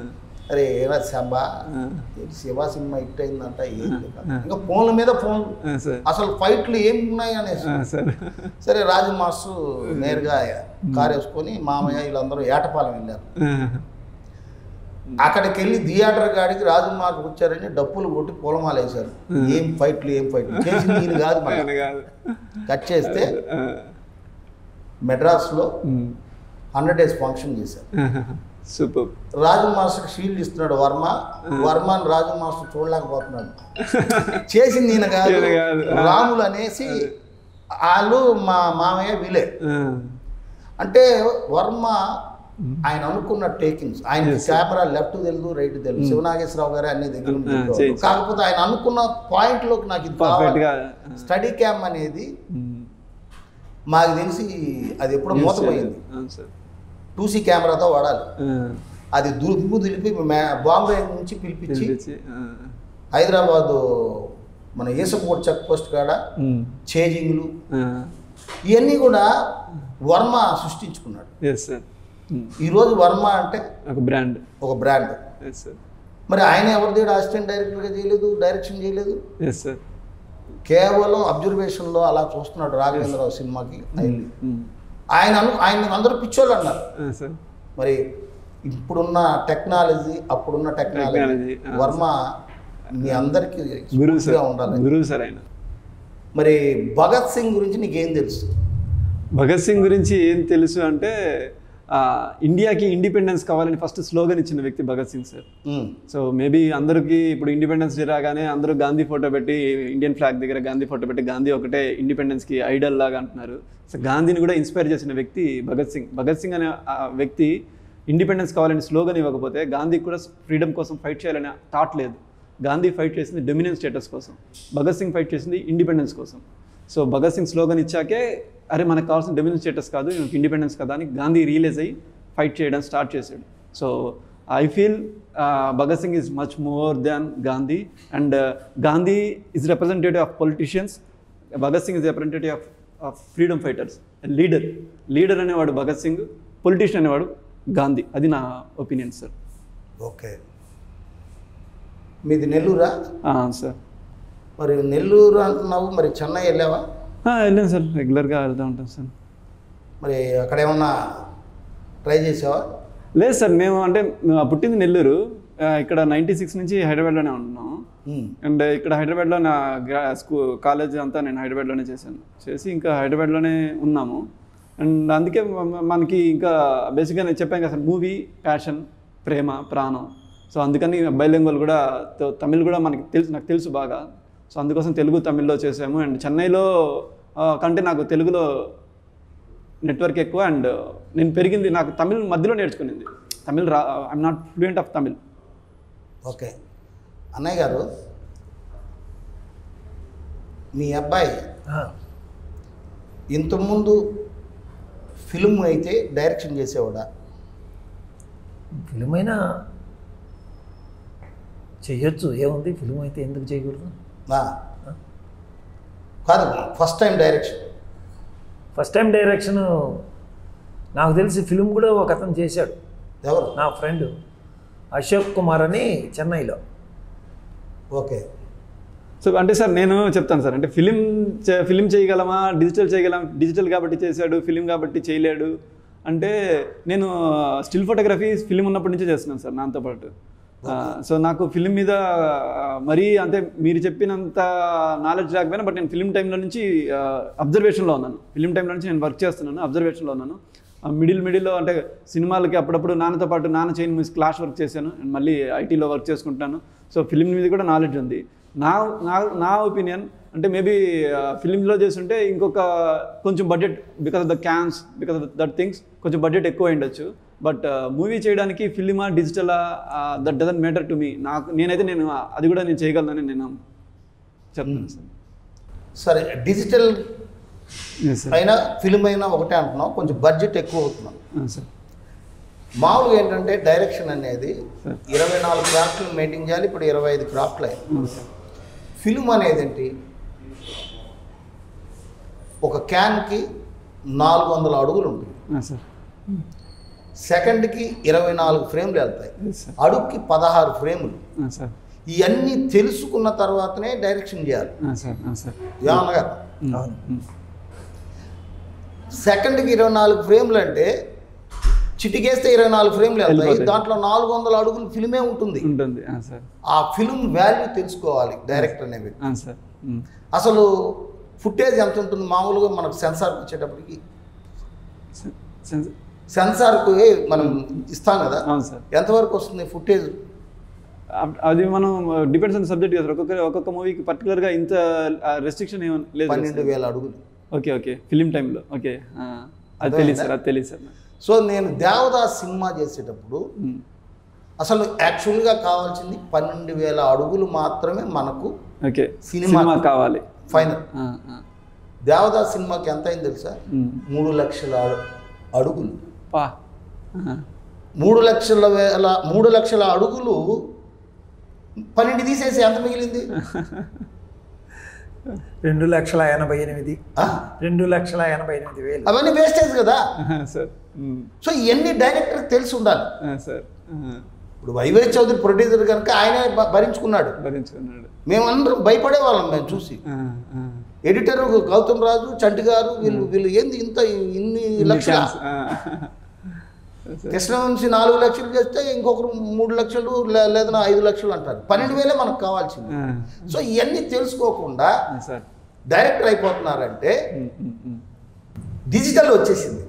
అరే ఏరా శంబా శివ సినిమా హిట్ అయిందంట ఏంటి ఇంకా ఫోన్ల మీద ఫోన్ అసలు ఫైట్లు ఏం ఉన్నాయి అనేసి సరే రాజు మాస్టర్ నేరుగా కారు వేసుకొని మామయ్య వీళ్ళందరూ ఏటపాలెం వెళ్ళారు. అక్కడికి వెళ్ళి థియేటర్ గాడికి రాజు మాస్టర్ వచ్చారని డప్పులు కొట్టి పొలమాల వేశారు. ఏం ఫైట్లు ఏం ఫైట్లు చేసింది నేను కాదు మళ్ళీ కట్ చేస్తే మెడ్రాస్లో హండ్రెడ్ డేస్ ఫంక్షన్ చేశారు. సూపర్. రాజు మాస్టర్కి షీల్డ్ ఇస్తున్నాడు వర్మ. వర్మని రాజు మాస్టర్ చూడలేకపోతున్నాడు. చేసింది ఈయన కాదు రాములు అనేసి వాళ్ళు మా మామయ్య వీలే. అంటే వర్మ ఆయన అనుకున్న టేకింగ్స్, ఆయన కెమెరా లెఫ్ట్ తెలుసు రైట్ తెలుసు, శివనాగేశ్వరరావు గారు అన్ని దగ్గర ఉంటుంది. కాకపోతే ఆయన అనుకున్న పాయింట్లోకి నాకు ఇది కావాలి. స్టడీ క్యామ్ అనేది మాకు తెలిసి అది ఎప్పుడో మూతపోయింది. టూసీ కెమెరాతో వాడాలి. అది దులుపు దులిపి బాంబే నుంచి పిలిపించి హైదరాబాదు మన ఏసపోర్ట్ చెక్ పోస్ట్ కాడ చేజింగ్లు ఇవన్నీ కూడా వర్మ సృష్టించుకున్నాడు. ఈరోజు వర్మ అంటే ఒక బ్రాండ్ ఒక బ్రాండ్ మరి ఆయన ఎవరి దగ్గర అసిస్టెంట్ డైరెక్టర్గా చేయలేదు, డైరెక్షన్ చేయలేదు. కేవలం అబ్జర్వేషన్లో అలా చూస్తున్నాడు రాఘవేంద్రరావు సినిమాకి. ఆయన అను ఆయన అందరూ పిచ్చోళ్ళు అన్నారు. మరి ఇప్పుడున్న టెక్నాలజీ అప్పుడున్న టెక్నాలజీ వర్మ మీ అందరికీ గురువుగా ఉండాలి. గురువు సార్ ఆయన. మరి భగత్ సింగ్ గురించి నీకేం తెలుసు? భగత్ సింగ్ గురించి ఏం తెలుసు అంటే ఇండియాకి ఇండిపెండెన్స్ కావాలని ఫస్ట్ స్లోగన్ ఇచ్చిన వ్యక్తి Bhagat Singh sir. So maybe అందరికీ ఇప్పుడు ఇండిపెండెన్స్ డే రాగానే అందరూ గాంధీ ఫోటో పెట్టి ఇండియన్ ఫ్లాగ్ దగ్గర గాంధీ ఫోటో పెట్టి గాంధీ ఒకటే ఇండిపెండెన్స్కి ఐడల్ లాగా అంటున్నారు. సో గాంధీని కూడా ఇన్స్పైర్ చేసిన వ్యక్తి భగత్ సింగ్. భగత్ సింగ్ అనే వ్యక్తి ఇండిపెండెన్స్ కావాలని స్లోగన్ ఇవ్వకపోతే గాంధీకి కూడా ఫ్రీడమ్ కోసం ఫైట్ చేయాలనే థాట్ లేదు. గాంధీ ఫైట్ చేసింది డొమినెన్స్ స్టేటస్ కోసం, భగత్ సింగ్ ఫైట్ చేసింది ఇండిపెండెన్స్ కోసం. సో భగత్ సింగ్ స్లోగన్ ఇచ్చాకే అరే మనకు కావాల్సిన డొమినెన్స్ స్టేటస్ కాదు ఇండిపెండెన్స్ కదా అని గాంధీ రియలైజ్ అయ్యి ఫైట్ చేయడం స్టార్ట్ చేశాడు. So I feel Bhagat Singh is much more than Gandhi. And Gandhi is representative of politicians, Bhagat Singh is representative of of freedom fighters. Leader leader అనేవాడు భగత్ సింగ్, పొలిటీషియన్ అనేవాడు గాంధీ. అది నా ఒపీనియన్ సార్. ఓకే, మీది నెల్లూరా? సార్. మరి నెల్లూరు అంటున్నావు, మరి చెన్నై వెళ్ళావా? వెళ్ళాను సార్, రెగ్యులర్గా వెళ్తూ ఉంటాను సార్. మరి అక్కడ ఏమన్నా ట్రై చేసావా? లేదు సార్, మేము అంటే పుట్టింది నెల్లూరు, ఇక్కడ నైంటీ సిక్స్ నుంచి హైదరాబాద్లోనే ఉంటున్నాం. అండ్ ఇక్కడ హైదరాబాద్లో నా స్కూల్ కాలేజ్ అంతా నేను హైదరాబాద్లోనే చేశాను, చేసి ఇంకా హైదరాబాద్లోనే ఉన్నాము. అండ్ అందుకే మనకి ఇంకా బేసిక్గా నేను చెప్పాను కదా సార్, మూవీ ప్యాషన్, ప్రేమ, ప్రాణం. సో అందుకని బైలింగ్వల్ కూడా తమిళ్ కూడా మనకి తెలుసు, నాకు తెలుసు బాగా. సో అందుకోసం తెలుగు తమిళ్లో చేసాము. అండ్ చెన్నైలో కంటే నాకు తెలుగులో నెట్వర్క్ ఎక్కువ. అండ్ నేను పెరిగింది నాకు తమిళ్ మధ్యలో నేర్చుకునింది. తమిళ్ రా I'm not fluent of Tamil. Okay అన్నయ్య గారు, మీ అబ్బాయి ఇంతకుముందు ఫిల్మ్ అయితే డైరెక్షన్ చేసేవాడా? ఫిల్మ్ అయినా చెయ్యొచ్చు, ఏముంది, ఫిల్మ్ అయితే ఎందుకు చేయకూడదు? కాదు, first time direction. First time direction నాకు తెలిసి ఫిల్మ్ కూడా ఒక అతను చేశాడు. ఎవరు? నా ఫ్రెండ్ అశోక్ కుమార్ అని చెన్నైలో. ఓకే. సో అంటే సార్ నేను చెప్తాను సార్, అంటే ఫిలిం ఫిలిం చేయగలమా, డిజిటల్ చేయగలం, డిజిటల్ కాబట్టి చేశాడు, ఫిలిం కాబట్టి చేయలేడు అంటే, నేను స్టిల్ ఫోటోగ్రఫీ ఫిలిం ఉన్నప్పటి నుంచే చేస్తున్నాను సార్ నాతో పాటు. సో నాకు ఫిలిం మీద మరీ అంటే మీరు చెప్పినంత నాలెడ్జ్ రాకపోయినా, బట్ నేను ఫిలిం టైంలో నుంచి అబ్జర్వేషన్లో ఉన్నాను. ఫిలిం టైంలో నుంచి నేను వర్క్ చేస్తున్నాను, అబ్జర్వేషన్లో ఉన్నాను. మిడిల్ మిడిల్లో అంటే సినిమాలకి అప్పుడప్పుడు నాన్నతో పాటు నాన్న చేయని మ్యూజిక్ క్లాస్ వర్క్ చేశాను, అండ్ మళ్ళీ ఐటీలో వర్క్ చేసుకుంటాను. సో ఫిలిం మీద కూడా నాలెడ్జ్ ఉంది. నా నా నా ఒపీనియన్ అంటే మేబీ ఫిలింలో చేస్తుంటే ఇంకొక కొంచెం budget, because of the cans, because of that things కొంచెం బడ్జెట్ ఎక్కువ ఉండొచ్చు. బట్ మూవీ చేయడానికి ఫిలిమా డిజిటలా that doesn't matter to me. నాకు నేనైతే నేను అది కూడా నేను చేయగలనని నేను చెప్తాను సార్. సరే, డిజిటల్ అయినా ఫిలిం అయినా ఒకటే అంటున్నాం, కొంచెం బడ్జెట్ ఎక్కువ అవుతున్నాం సార్. మామూలుగా ఏంటంటే డైరెక్షన్ అనేది ఇరవై నాలుగు క్రాఫ్ట్లు మెయింటైన్ చేయాలి, ఇప్పుడు ఇరవై ఐదు క్రాఫ్ట్లు అయ్యాయి. ఫిలిం అనేది ఏంటి, ఒక క్యాన్కి నాలుగు వందల అడుగులు ఉంటుంది. సెకండ్కి ఇరవై నాలుగు ఫ్రేమ్లు వెళ్తాయి, అడుగుకి పదహారు ఫ్రేములు. సార్ ఇవన్నీ తెలుసుకున్న తర్వాతనే డైరెక్షన్ చేయాలి. సార్ సార్ ఏమన్నా సెకండ్కి ఇరవై నాలుగు ఫ్రేమ్లు అంటే చిటికేస్తే ఇరవై నాలుగు ఫ్రేమ్లు వెళ్తాయి, దాంట్లో నాలుగు వందల అడుగులు ఫిల్మే ఉంటుంది ఉంటుంది సార్. ఆ ఫిల్మ్ వాల్యూ తెలుసుకోవాలి డైరెక్టర్ అనే వ్యక్తి. సార్ అసలు ఫుటేజ్ ఎంత ఉంటుంది మామూలుగా మనకు సెన్సార్కి వచ్చేటప్పటికి? సెన్సార్కు మనం ఇస్తాం కదా, ఎంతవరకు వస్తుంది ఫుటేజ్? అది మనం డిపెండ్స్ ఆన్ సబ్జెక్ట్ కదా, ఒక్కొక్క ఒక్కొక్క మూవీకి పర్టికులర్గా ఇంత రెస్ట్రిక్షన్ ఏమైనా లేదు. పన్నెండు వేల అడుగులు. ఓకే ఓకే ఫిలిం టైంలో. ఓకే అది తెలియదు సార్, అది తెలియదు సార్. సో నేను దేవదాస్ సినిమా చేసేటప్పుడు అసలు యాక్చువల్గా కావాల్సింది పన్నెండు వేల అడుగులు మాత్రమే మనకు ఓకే సినిమా కావాలి ఫైనల్. దేవదాస్ సినిమాకి ఎంత అయింది తెలుసా? మూడు లక్షల అడుగులు. మూడు లక్షల వేల మూడు లక్షల అడుగులు పన్నెండు తీసేసి ఎంత మిగిలింది? రెండు లక్షల ఎనభై ఎనిమిది రెండు లక్షల ఎనభై ఎనిమిది వేలు. అవన్నీ వేస్టేజ్ కదా సార్. సో ఇవన్నీ డైరెక్టర్ తెలిసి ఉండాలి సార్. ఇప్పుడు వైవై చౌదరి ప్రొడ్యూసర్ కనుక ఆయనే భరించుకున్నాడు భరించుకున్నాడు మేమందరం భయపడే వాళ్ళం మేము చూసి. ఎడిటర్ గౌతమ్ రాజు, చంటి గారు, వీళ్ళు వీళ్ళు ఏంది ఇంత ఇన్ని లక్షల, కృష్ణవంశీ నాలుగు లక్షలు చేస్తే ఇంకొకరు మూడు లక్షలు లేదా ఐదు లక్షలు అంటారు. పన్నెండు వేలే మనకు కావాల్సింది. సో ఇవన్నీ తెలుసుకోకుండా డైరెక్టర్ అయిపోతున్నారంటే డిజిటల్ వచ్చేసింది,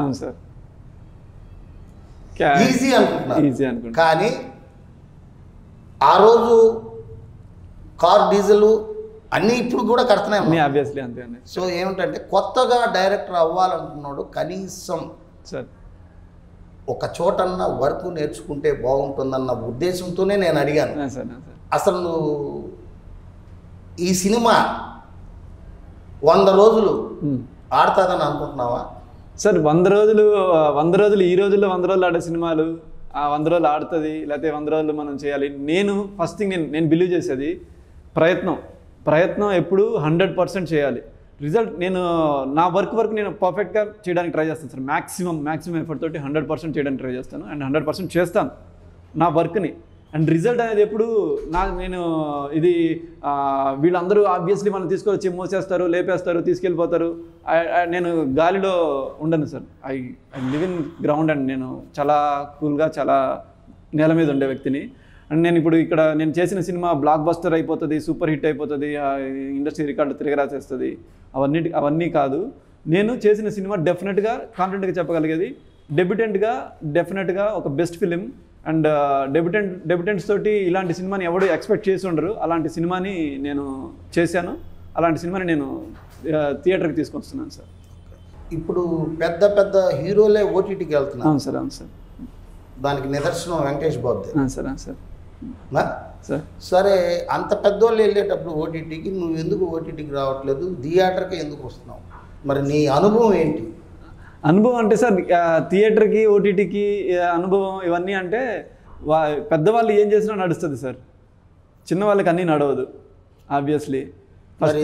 ఈజీ అనుకుంటున్నారు. కానీ ఆ రోజు కార్ డీజిల్ అన్నీ ఇప్పుడు కూడా కడుతున్నాయి. సో ఏమిటంటే కొత్తగా డైరెక్టర్ అవ్వాలనుకున్నాడు కనీసం సార్ ఒక చోటన్నా వర్క్ నేర్చుకుంటే బాగుంటుందన్న ఉద్దేశంతోనే నేను అడిగాను. అసలు నువ్వు ఈ సినిమా వంద రోజులు ఆడుతుందని అనుకుంటున్నావా? సార్ వంద రోజులు వంద రోజులు ఈ రోజుల్లో వంద రోజులు ఆడే సినిమాలు ఆ వంద రోజులు ఆడుతుంది, లేకపోతే వంద రోజులు మనం చేయాలి. నేను ఫస్ట్ థింగ్ నేను నేను బిలీవ్ చేసేది ప్రయత్నం. ప్రయత్నం ఎప్పుడు హండ్రెడ్ పర్సెంట్ చేయాలి. రిజల్ట్ నేను నా వర్క్ వర్క్ నేను పర్ఫెక్ట్గా చేయడానికి ట్రై చేస్తాను సార్. మ్యాక్సిమం మ్యాక్సిమం ఎఫర్ట్ తోటి హండ్రెడ్ పర్సెంట్ చేయడానికి ట్రై చేస్తాను అండ్ హండ్రెడ్ పర్సెంట్ చేస్తాను నా వర్క్ని. అండ్ రిజల్ట్ అనేది ఎప్పుడు నా నేను ఇది వీళ్ళందరూ ఆబ్వియస్లీ మనం తీసుకొచ్చి మోసేస్తారు, లేపేస్తారు, తీసుకెళ్ళిపోతారు. నేను గాలిలో ఉండను sir. I I live in ground and నేను చాలా కూల్గా చాలా నేల మీద ఉండే వ్యక్తిని. అండ్ నేను ఇప్పుడు ఇక్కడ నేను చేసిన సినిమా బ్లాక్ బస్టర్ అయిపోతుంది, సూపర్ హిట్ అయిపోతుంది, ఇండస్ట్రీ రికార్డు తిరగరాసేస్తుంది, అవన్నీ అవన్నీ కాదు. నేను చేసిన సినిమా డెఫినెట్గా కాన్ఫిడెంట్గా చెప్పగలిగేది డెబ్యూటెంట్గా డెఫినెట్గా ఒక best film. And debutant debutants తోటి ఇలాంటి సినిమాని ఎవరు ఎక్స్పెక్ట్ చేసి ఉండరు. అలాంటి సినిమాని నేను చేశాను. అలాంటి సినిమాని నేను థియేటర్కి తీసుకొస్తున్నాను సార్. ఇప్పుడు పెద్ద పెద్ద హీరోలే ఓటీటీకి వెళ్తున్నారు. అవును సార్, అవును సార్. దానికి నిదర్శనం Venkatesh Babu. Sir sir sir సరే, అంత పెద్దోళ్ళు వెళ్ళేటప్పుడు ఓటీటీకి నువ్వు ఎందుకు ఓటీటీకి రావట్లేదు, థియేటర్కి ఎందుకు వస్తున్నావు? మరి నీ అనుభవం ఏంటి? అనుభవం అంటే సార్ థియేటర్కి ఓటీటీకి అనుభవం ఇవన్నీ అంటే వా పెద్దవాళ్ళు ఏం చేసినా నడుస్తుంది సార్, చిన్నవాళ్ళకి అన్నీ నడవదు ఆబ్వియస్లీ. మరి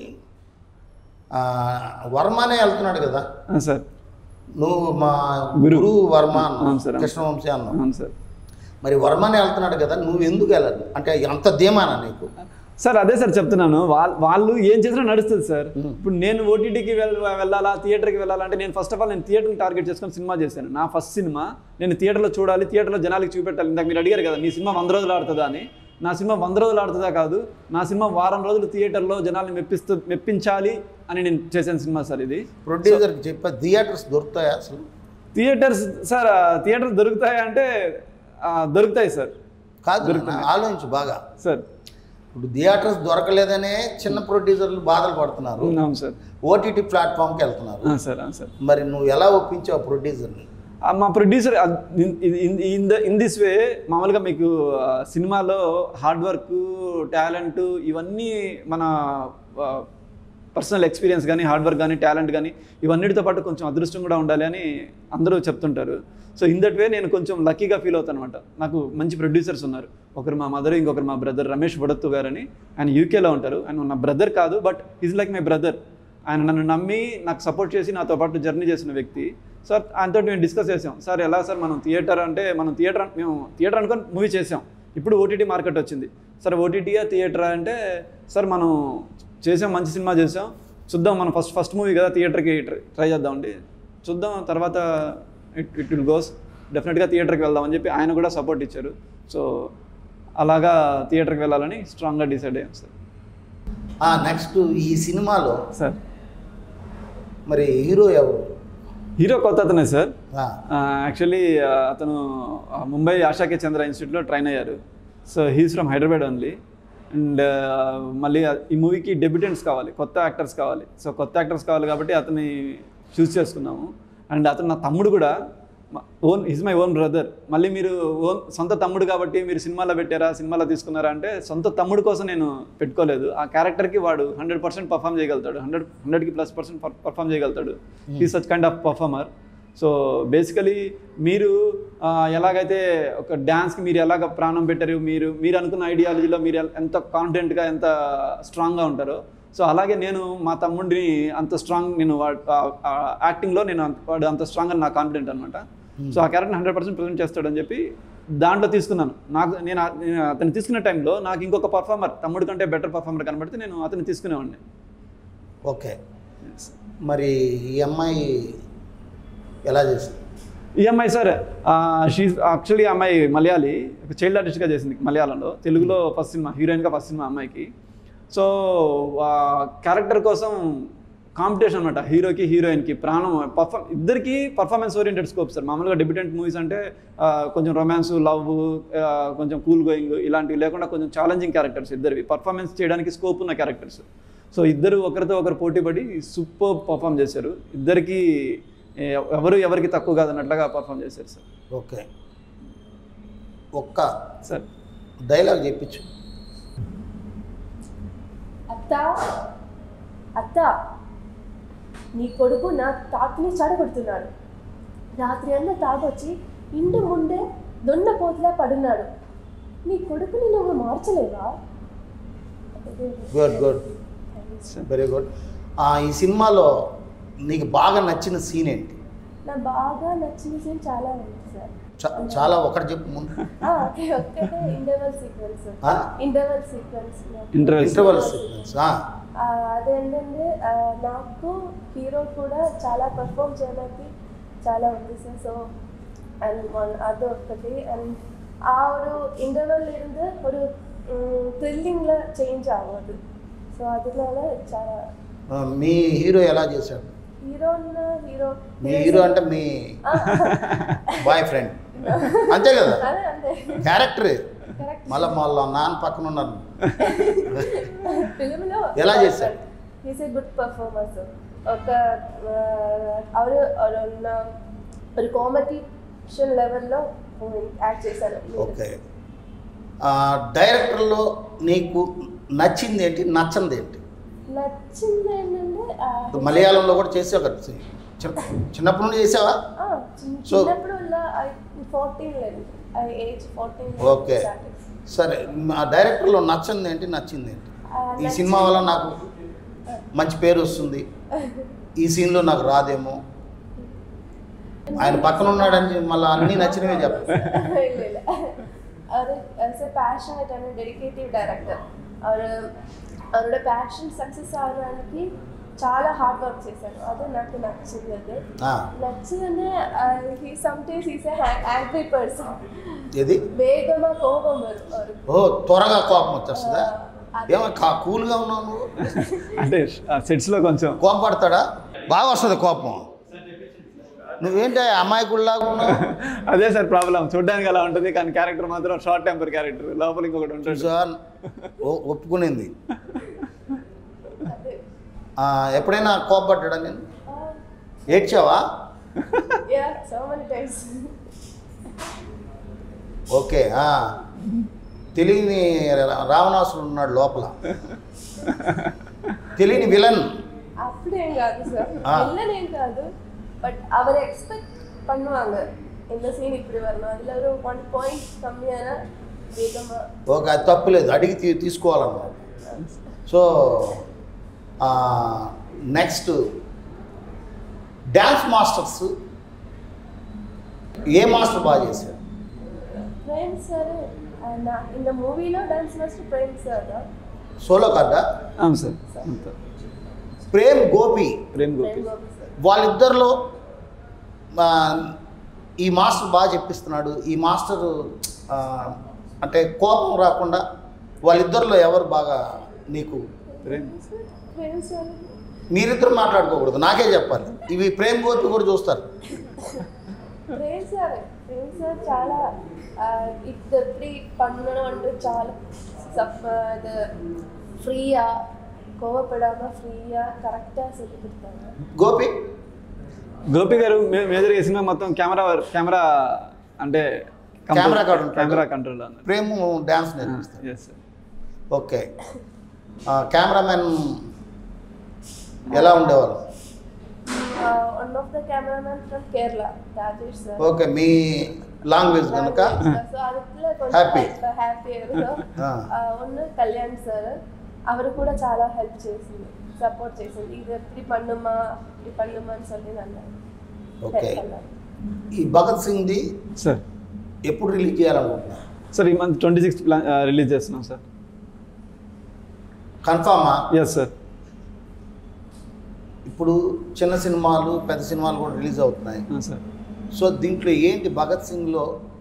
వర్మనే వెళ్తున్నాడు కదా సార్, నువ్వు మా గురు వర్మ అన్న కృష్ణవంశీ అన్న సార్, మరి వర్మనే వెళ్తున్నాడు కదా, నువ్వు ఎందుకు వెళ్ళదు అంటే అంత ధీమానా నీకు? సార్ అదే సార్ చెప్తున్నాను, వాళ్ళు వాళ్ళు ఏం చేసినా నడుస్తుంది సార్. ఇప్పుడు నేను ఓటీటీకి వెళ్ వెళ్ళాలా థియేటర్కి వెళ్ళాలంటే నేను ఫస్ట్ ఆఫ్ ఆల్ నేను థియేటర్ని టార్గెట్ చేసుకొని సినిమా చేశాను. నా ఫస్ట్ సినిమా నేను థియేటర్లో చూడాలి, థియేటర్లో జనాలకి చూపెట్టాలి. ఇందాక మీరు అడిగారు కదా నీ సినిమా వంద రోజులు ఆడుతుందా అని. నా సినిమా వంద రోజులు ఆడుతుందా కాదు, నా సినిమా వారం రోజులు థియేటర్లో జనాల్ని మెప్పిస్తూ మెప్పించాలి అని నేను చేశాను సినిమా సార్. ఇది ప్రొడ్యూసర్కి చెప్పా, థియేటర్స్ దొరుకుతాయా అసలు? థియేటర్స్ సార్ థియేటర్స్ దొరుకుతాయా అంటే దొరుకుతాయి సార్. కాదు ఆలోచించు బాగా సార్. ఇప్పుడు థియేటర్స్ దొరకలేదనే చిన్న ప్రొడ్యూసర్లు బాధలు పడుతున్నారు. అవును సార్. ఓటీటీ ప్లాట్ఫామ్కి వెళ్తున్నారు సార్. సార్ మరి నువ్వు ఎలా ఒప్పించావు ప్రొడ్యూసర్ని? మా producer in the in this way మామూలుగా మీకు సినిమాలో హార్డ్ వర్క్, టాలెంట్ ఇవన్నీ మన పర్సనల్ ఎక్స్పీరియన్స్ కానీ హార్డ్ వర్క్ కానీ టాలెంట్ కానీ ఇవన్నిటితో పాటు కొంచెం అదృష్టం కూడా ఉండాలి అని అందరూ చెప్తుంటారు. సో ఇన్ దట్ వే నేను కొంచెం లక్కీగా ఫీల్ అవుతాను అనమాట. నాకు మంచి ప్రొడ్యూసర్స్ ఉన్నారు. ఒకరు మా మదర్, ఇంకొకరు మా బ్రదర్ రమేష్ వడత్తు గారని. ఆయన యూకేలో ఉంటారు. ఆయన నా బ్రదర్ కాదు, but is like my brother. ఆయన నన్ను నమ్మి నాకు సపోర్ట్ చేసి నాతో పాటు జర్నీ చేసిన వ్యక్తి. సార్ ఆయనతో మేము డిస్కస్ చేసాం, సార్ ఎలా సార్ మనం థియేటర్ అంటే మనం థియేటర్ మేము థియేటర్ అనుకొని మూవీ చేసాం, ఇప్పుడు ఓటీటీ మార్కెట్ వచ్చింది, సార్ ఓటీటీయా థియేటరా అంటే, సార్ మనం చేసాం మంచి సినిమా చేసాం, చూద్దాం మనం ఫస్ట్ ఫస్ట్ మూవీ కదా థియేటర్కి ట్రై చేద్దామండి, చూద్దాం తర్వాత ఇట్ ఇట్ విల్ గోస్ డెఫినెట్గా థియేటర్కి వెళ్దామని చెప్పి ఆయన కూడా సపోర్ట్ ఇచ్చారు. సో అలాగా థియేటర్కి వెళ్ళాలని స్ట్రాంగ్గా డిసైడ్ అయ్యాం సార్. నెక్స్ట్ ఈ సినిమాలో సార్ మరి హీరో ఎవరు? హీరో కొత్త అతనే సార్. యాక్చువల్లీ అతను ముంబై ఆశాకే చంద్ర ఇన్స్టిట్యూట్లో ట్రైన్ అయ్యారు. So he's from Hyderabad only. And మళ్ళీ ఈ మూవీకి డెబ్యూటెంట్స్ కావాలి, కొత్త యాక్టర్స్ కావాలి. సో కొత్త యాక్టర్స్ కావాలి కాబట్టి అతన్ని చూస్ చేసుకున్నాము. అండ్ అతను నా తమ్ముడు కూడా, own is my own brother. మళ్ళీ మీరు ఓన్ సొంత తమ్ముడు కాబట్టి మీరు సినిమాలో పెట్టారా, సినిమాలో తీసుకున్నారా అంటే, సొంత తమ్ముడు కోసం నేను పెట్టుకోలేదు. ఆ క్యారెక్టర్కి వాడు హండ్రెడ్ పర్సెంట్ పర్ఫామ్ చేయగలుగుతాడు, హండ్రెడ్ హండ్రెడ్కి ప్లస్ పర్సెంట్ పర్ఫామ్ చేయగలుగుతాడు. He such kind of performer. So basically మీరు ఎలాగైతే ఒక డ్యాన్స్కి మీరు ఎలాగ ప్రాణం పెట్టారు, మీరు మీరు అనుకున్న ఐడియాలజీలో మీరు ఎంత కాన్ఫిడెంట్గా ఎంత స్ట్రాంగ్గా ఉంటారో, సో అలాగే నేను మా తమ్ముడిని అంత స్ట్రాంగ్, నేను యాక్టింగ్లో నేను వాడు అంత స్ట్రాంగ్ అని నా కాన్ఫిడెంట్ అనమాట. సో ఆ క్యారెక్టర్ హండ్రెడ్ పర్సెంట్ ప్రజెంట్ చేస్తాడని చెప్పి దాంట్లో తీసుకున్నాను. నాకు నేను అతను తీసుకునే టైంలో నాకు ఇంకొక పర్ఫార్మర్ తమ్ముడు కంటే బెటర్ పర్ఫార్మర్ కనబడితే నేను అతన్ని తీసుకునేవాడిని. ఓకే, మరి ఈ అమ్మాయి ఎలా చేసింది? ఈ అమ్మాయి సార్ షీ యాక్చువల్లీ అమ్మాయి మలయాళీ, చైల్డ్ ఆర్టిస్ట్గా చేసింది మలయాళంలో. తెలుగులో ఫస్ట్ సినిమా, హీరోయిన్గా ఫస్ట్ సినిమా అమ్మాయికి. సో క్యారెక్టర్ కోసం కాంపిటీషన్ అనమాట, హీరోకి హీరోయిన్కి ప్రాణం. పర్ఫామ్ ఇద్దరికి పర్ఫార్మెన్స్ ఓరియంటెడ్ స్కోప్ సార్. మామూలుగా డెబ్యూటెంట్ మూవీస్ అంటే కొంచెం రొమాన్స్, లవ్, కొంచెం కూల్ గోయింగ్ ఇలాంటివి లేకుండా కొంచెం ఛాలెంజింగ్ క్యారెక్టర్స్ ఇద్దరివి, పర్ఫార్మెన్స్ చేయడానికి స్కోప్ ఉన్న క్యారెక్టర్స్. సో ఇద్దరు ఒకరితో ఒకరు పోటీపడి సూపర్ పర్ఫామ్ చేశారు. ఇద్దరికి ఎవరు ఎవరికి తక్కువ కాదన్నట్లుగా పర్ఫామ్ చేశారు సార్. ఓకే, ఒక్క సార్ డైలాగ్ చెప్పించు. అత్త అత్త నీ కొడుకు నా తాతని చెడగొడుతున్నాడు. రాత్రి అంతా తాగొచ్చి ఇంటి ముందే దొన్న పోతులా పడున్నాడు. నీ కొడుకుని నువ్వు మార్చలేవా? Good good very good. ఈ సినిమాలో నీకు బాగా నచ్చిన సీన్ ఏంటి? నాకు బాగా నచ్చిన సీన్ చాలా ఉంది సార్. చాలా ఒకటి చెప్పు ముందు. ఓకే, ఒక్కటే interval sequence. Interval sequence interval sequence అదేంటంటే నాకు హీరో కూడా చాలా పర్ఫామ్ చేయడానికి చాలా ఉంది సార్. సో అండ్ అది ఒక్కటి. అండ్ ఆ ஒரு ఇంటర్వల్ இருந்து ஒரு థ్రిల్లింగ్ల చేంజ్ అవ్వదు. సో అదినాల చాలా. మీ హీరో ఎలా చేశాడు? హీరో హీరో మీ హీరో అంటే మీ బాయ్ ఫ్రెండ్ అంతే కదా, క్యారెక్టర్. మళ్ళీ మళ్ళీ నాన్న పక్కన ఉన్నారు. ఫిల్మ్లో ఎలా చేశాడు? Is a good performance. ఒక ಅವರು ఒక కాంపిటీషన్ లెవెల్లో యాక్ట్ చేశారు. ఓకే, డైరెక్టర్లో నీకు నచ్చింది ఏంటి, నచ్చంది ఏంటి? నచ్చింది ఏంటంటే మలయాళంలో కూడా చేసావు కదా, చిన్నప్పటి నుండి చేసావా? చిన్నప్పుడు ఫోర్టీన్ లేదు, ఏజ్ ఫోర్టీన్. ఓకే సరే, డైరెక్టర్లో నచ్చింది ఏంటి, నచ్చింది ఏంటి? ఈ సినిమా వల్ల నాకు మంచి పేరు వస్తుంది, ఈ సీన్లో నాకు రాదేమో, ఆయన పక్కన ఉన్నాడని మళ్ళీ అన్నీ నచ్చినవే చెప్పాలి. ऐसे पैशनेट and dedicated director. और அவரோட ప్యాషన్ సక్సెస్ అవడానికి చాలా హార్డ్ వర్క్ చేశారు. అదే నాకు నచ్చింది. అదే నచ్చిందంటే he sometimes is a angry person. ఏది వేగంగా కోపం వస్తుంది. ఓ త్వరగా కోపం వచ్చేస్తుందా? ఏమో కూల్గా ఉన్నావు నువ్వు అంటే సెట్స్లో కొంచెం కోపం పడతాడా? బాగా వస్తుంది కోపం. నువ్వేంటి అమాయకుల్లాగా ఉన్నావు? అదే సార్ ప్రాబ్లం. చూడడానికి అలా ఉంటుంది కానీ క్యారెక్టర్ మాత్రం షార్ట్ టెంపర్ క్యారెక్టర్, లోపల ఇంకొకటి ఉంటుంది సార్. ఒప్పుకునేది. ఎప్పుడైనా కోపపడ్డా? నేను ఏడ్చావా? ఓకే, తెలియని రావణాసురుడు ఉన్నాడు లోపల, తెలియని విలన్. அப்படியே காது சார், இல்லனேம் காது. பட் அவர் எக்ஸ்பெக்ட் பண்ணுவாங்க இந்த சீன் இப்படி வரணும், அதுல ஒரு one point கம்மியானா வேகமா. ఓకే, అది తప్పులేదు, అడిగి తీసుకోవాలన్నమాట. సో నెక్స్ట్ డ్యాన్స్ మాస్టర్స్ ఏ మాస్టర్ బాగా చేశారు? ప్రేమ్ సార్ ఇన్ ద మూవీలో dance master Prem sir. Solo కార్డా? అవును సార్. ప్రేమ్ గోపి, ప్రేమ్ గోపి ప్రేమ్ గోపి సార్. వాళ్ళిద్దరిలో ఆ, ఈ మాస్టర్ బాగా చెప్పిస్తున్నాడు, ఈ మాస్టర్ ఆ, అంటే కోపం రాకుండా వాళ్ళిద్దరిలో ఎవరు బాగా నీకు? ప్రేమ్ ప్రేమ్ సార్. మీరిద్దరు మాట్లాడుకోకూడదు, నాకే చెప్పాలి. ఇవి ప్రేమ్ గోపి కూడా చూస్తారు. ప్రేమ్ సార్ ప్రేమ్ సార్ చాలా ఇద్దరి పనులను అంటే చాలా ఫ్రీగా కోవపడామా ఫ్రీగా కరెక్ట్గా సెట్ పెడతాను. గోపి గోపి గారు మే- మేజర్గా ఈ సినిమా మొత్తం కెమెరా వర్- కెమెరా అంటే కెమెరా కాడ ఉంటాడు. కెమెరా కంట్రోల్ అన్నారు. ప్రేమ్ డ్యాన్స్ నేర్పిస్తాడు. Yes sir. ఓకే. కెమెరామెన్ ఎలా ఉండేవాళ్ళు? One of the cameraman from Kerala Rajesh sir. Okay, మీ లాంగ్వేజ్ కనుక సో அதுல Happy. కొంచెం హ్యాపీ ఆ. ఉన్న కళ్యాణ్ సార్ ಅವರು ಕೂಡ చాలా హెల్ప్ చేసింది, సపోర్ట్ చేసింది. ఇది ఎప్పుడు పండుమా ఇప్పుడు పండుమా అని சொல்லி అన్నారు. ఓకే. ఈ భగత్ సింగ్ది సార్ ఎప్పుడు రిలీజ్ చేయాలనుకుంటున్నారు? సార్ ఈ మంత్ ట్వంటీ సిక్స్త్ రిలీజ్ చేస్తున్నాం సార్. కన్ఫామా? Yes sir. ఇప్పుడు చిన్న సినిమాలు పెద్ద సినిమాలు కూడా రిలీజ్ అవుతున్నాయి. సార్ సో దీంట్లో ఏంటి భగత్ సింగ్లో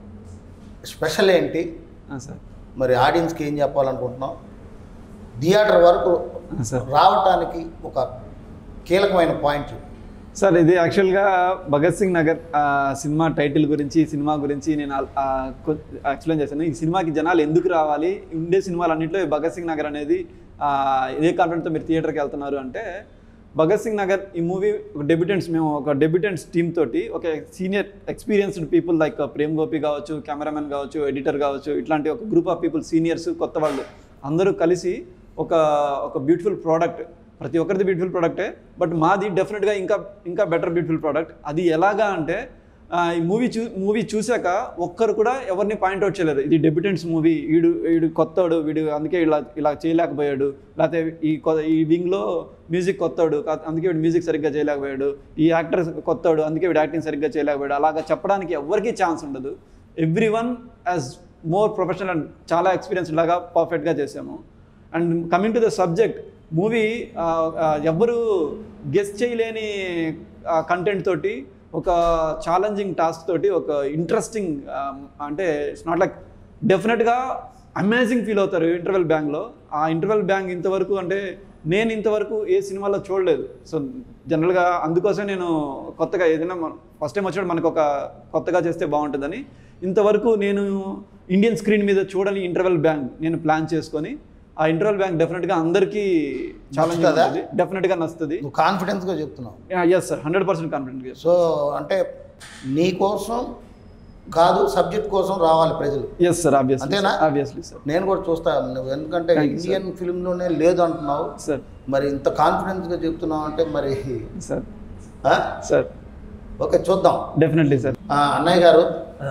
స్పెషల్ ఏంటి? సార్ మరి ఆడియన్స్కి ఏం చెప్పాలనుకుంటున్నాం? థియేటర్ వరకు సార్ రావటానికి ఒక కీలకమైన పాయింట్. సార్ ఇది యాక్చువల్గా భగత్ సింగ్ నగర్ ఆ, సినిమా టైటిల్ గురించి సినిమా గురించి నేను ఎక్స్ప్లెయిన్ చేశాను. ఈ సినిమాకి జనాలు ఎందుకు రావాలి, ఉండే సినిమాలన్నింటిలో ఈ భగత్ సింగ్ నగర్ అనేది ఆ, ఏ కాన్ఫిడెంట్తో మీరు థియేటర్కి వెళ్తున్నారు అంటే, భగత్ సింగ్ నగర్ ఈ మూవీ ఒక డెబ్యూటెంట్స్ మేము ఒక డెబ్యూటెంట్స్ టీమ్ తోటి ఒక senior experienced people like Prem Gopi కావచ్చు, కెమెరామెన్ కావచ్చు, ఎడిటర్ కావచ్చు, ఇట్లాంటి ఒక గ్రూప్ ఆఫ్ పీపుల్ సీనియర్స్ కొత్త వాళ్ళు అందరూ కలిసి ఒక ఒక బ్యూటిఫుల్ ప్రోడక్ట్, ప్రతి ఒక్కరిది బ్యూటిఫుల్ ప్రోడక్టే, బట్ మాది డెఫినెట్గా ఇంకా ఇంకా బెటర్ బ్యూటిఫుల్ ప్రోడక్ట్. అది ఎలాగా అంటే ఈ మూవీ చూ మూవీ చూశాక ఒక్కరు కూడా ఎవరిని పాయింట్అవుట్ చేయలేరు, ఇది డెబ్యూటెంట్స్ మూవీ, వీడు వీడు కొత్తవాడు, వీడు అందుకే ఇలా ఇలా చేయలేకపోయాడు, లేకపోతే ఈ కొ ఈ వింగ్లో మ్యూజిక్ కొత్తవాడు అందుకే వీడు మ్యూజిక్ సరిగ్గా చేయలేకపోయాడు, ఈ యాక్టర్ కొత్తవాడు అందుకే వీడు యాక్టింగ్ సరిగ్గా చేయలేకపోయాడు, అలాగా చెప్పడానికి ఎవరికీ ఛాన్స్ ఉండదు. Everyone as more professional and చాలా ఎక్స్పీరియన్స్ లాగా పర్ఫెక్ట్గా చేసాము. And coming to the subject, movie ఎవ్వరు గెస్ చేయలేని కంటెంట్ తోటి, ఒక ఛాలెంజింగ్ టాస్క్ తోటి, ఒక ఇంట్రెస్టింగ్ అంటే ఇట్స్ నాట్ లైక్ డెఫినెట్గా అమేజింగ్ ఫీల్ అవుతారు ఇంటర్వెల్ బ్యాంగ్లో. ఆ ఇంటర్వెల్ బ్యాంగ్ ఇంతవరకు అంటే నేను ఇంతవరకు ఏ సినిమాలో చూడలేదు. సో జనరల్గా అందుకోసం నేను కొత్తగా ఏదైనా ఫస్ట్ టైం వచ్చినప్పుడు మనకు ఒక కొత్తగా చేస్తే బాగుంటుందని ఇంతవరకు నేను ఇండియన్ స్క్రీన్ మీద చూడని ఇంటర్వెల్ బ్యాంగ్ నేను ప్లాన్ చేసుకొని, ఆ ఇంటర్వెల్ బ్యాంక్ డెఫినెట్గా అందరికీ ఛాలెంజ్ ఉంటుంది, డెఫినెట్గా నచ్చుతుంది. నువ్వు కాన్ఫిడెన్స్గా చెప్తున్నావు? ఎస్ సార్, హండ్రెడ్ పర్సెంట్ కాన్ఫిడెంట్గా. సో అంటే నీ కోసం కాదు, సబ్జెక్ట్ కోసం రావాలి ప్రజలు. Yes sir, obviously. అంతేనా? Obviously sir. నేను కూడా చూస్తాను నువ్వు, ఎందుకంటే ఇండియన్ ఫిల్మ్లోనే లేదు అంటున్నావు సార్. మరి ఇంత కాన్ఫిడెన్స్గా చెప్తున్నావు అంటే మరి సార్ ఆ? సార్ ఓకే, చూద్దాం. Definitely sir. ఆ, అన్నయ్య గారు,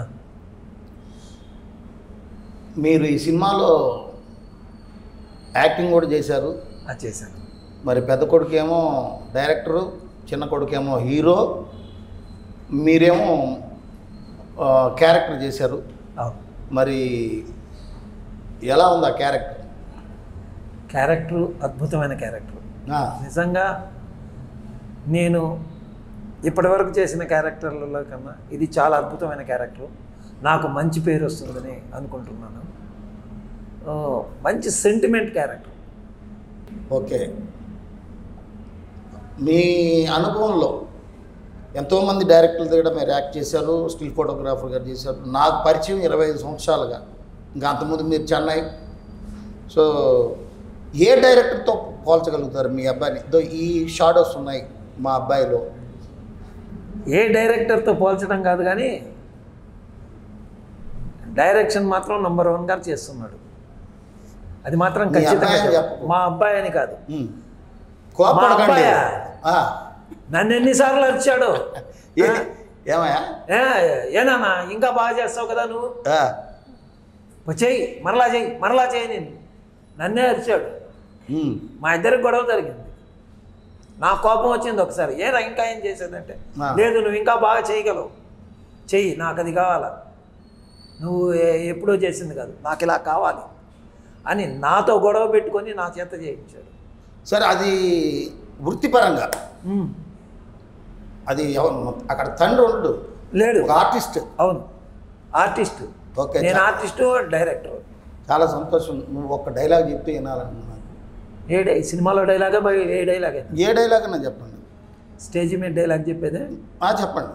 మీరు ఈ సినిమాలో యాక్టింగ్ కూడా చేశారు. చేశాను. మరి పెద్ద కొడుకేమో డైరెక్టరు, చిన్న కొడుకేమో హీరో, మీరేమో ఆ, క్యారెక్టర్ చేశారు. అవును. మరి ఎలా ఉంది ఆ క్యారెక్టర్? క్యారెక్టరు అద్భుతమైన క్యారెక్టర్. ఆ, నిజంగా నేను ఇప్పటివరకు చేసిన క్యారెక్టర్లలో కన్నా ఇది చాలా అద్భుతమైన క్యారెక్టర్. నాకు మంచి పేరు వస్తుందని అనుకుంటున్నాను. ఓ, మంచి సెంటిమెంట్ క్యారెక్టర్. ఓకే. మీ అనుభవంలో ఎంతోమంది డైరెక్టర్ల దగ్గర మీరు యాక్ట్ చేశారు, స్టిల్ ఫోటోగ్రాఫర్ గారు చేశారు. నాకు పరిచయం ఇరవై ఐదు సంవత్సరాలుగా, ఇంకా అంతకుముందు మీరు చెన్నై. సో ఏ డైరెక్టర్తో పోల్చగలుగుతారు మీ అబ్బాయిని? దో ఈ షాడోస్ ఉన్నాయి మా అబ్బాయిలో. ఏ డైరెక్టర్తో పోల్చడం కాదు కానీ డైరెక్షన్ మాత్రం నంబర్ వన్గా చేస్తున్నాడు. అది మాత్రం మీ ఖచ్చితంగా అబ్బాయి అని చెప్ప- చెప్పకు. మా అబ్బాయి అని కాదు. ఉమ్. కోపడకండి. అబ్బాయా? ఆ, నన్ను ఎన్నిసార్లు అరిచాడు. ఏ- ఏమయ్యా? ఏ, ఏనానా ఇంకా బాగా చేస్తావు కదా నువ్వు, ఆ, చెయ్యి మరలా చెయ్యి మరలా చేయి, నేను నన్నే అరిచాడు. ఉమ్. మా ఇద్దరికి గొడవ జరిగింది. నా కోపం వచ్చింది ఒకసారి, ఏరా ఇంకా ఏం చేసేదంటే, ఆ. లేదు నువ్వు ఇంకా బాగా చేయగలవు, చెయ్యి, నాకు అది కావాలా, నువ్వు ఎప్పుడో చేసింది కాదు, నాకు ఇలా కావాలి అని నాతో గొడవ పెట్టుకొని నా చేత చేయించాడు. సరే, అది వృత్తిపరంగా అది ఎవరు అక్కడ తండ్రి ఉండడు, లేడు, ఒక ఆర్టిస్ట్. అవును, ఆర్టిస్ట్. ఓకే, నేను ఆర్టిస్టు, డైరెక్టర్. చాలా సంతోషం. నువ్వు ఒక డైలాగ్ చెప్తే వినాలనుకున్నాను. ఏ డై సినిమాలో డైలాగా, ఏ డైలాగ్? ఏ డైలాగ్ అన్నా చెప్పండి. స్టేజ్ మీద డైలాగ్ చెప్పేదే? చెప్పండి.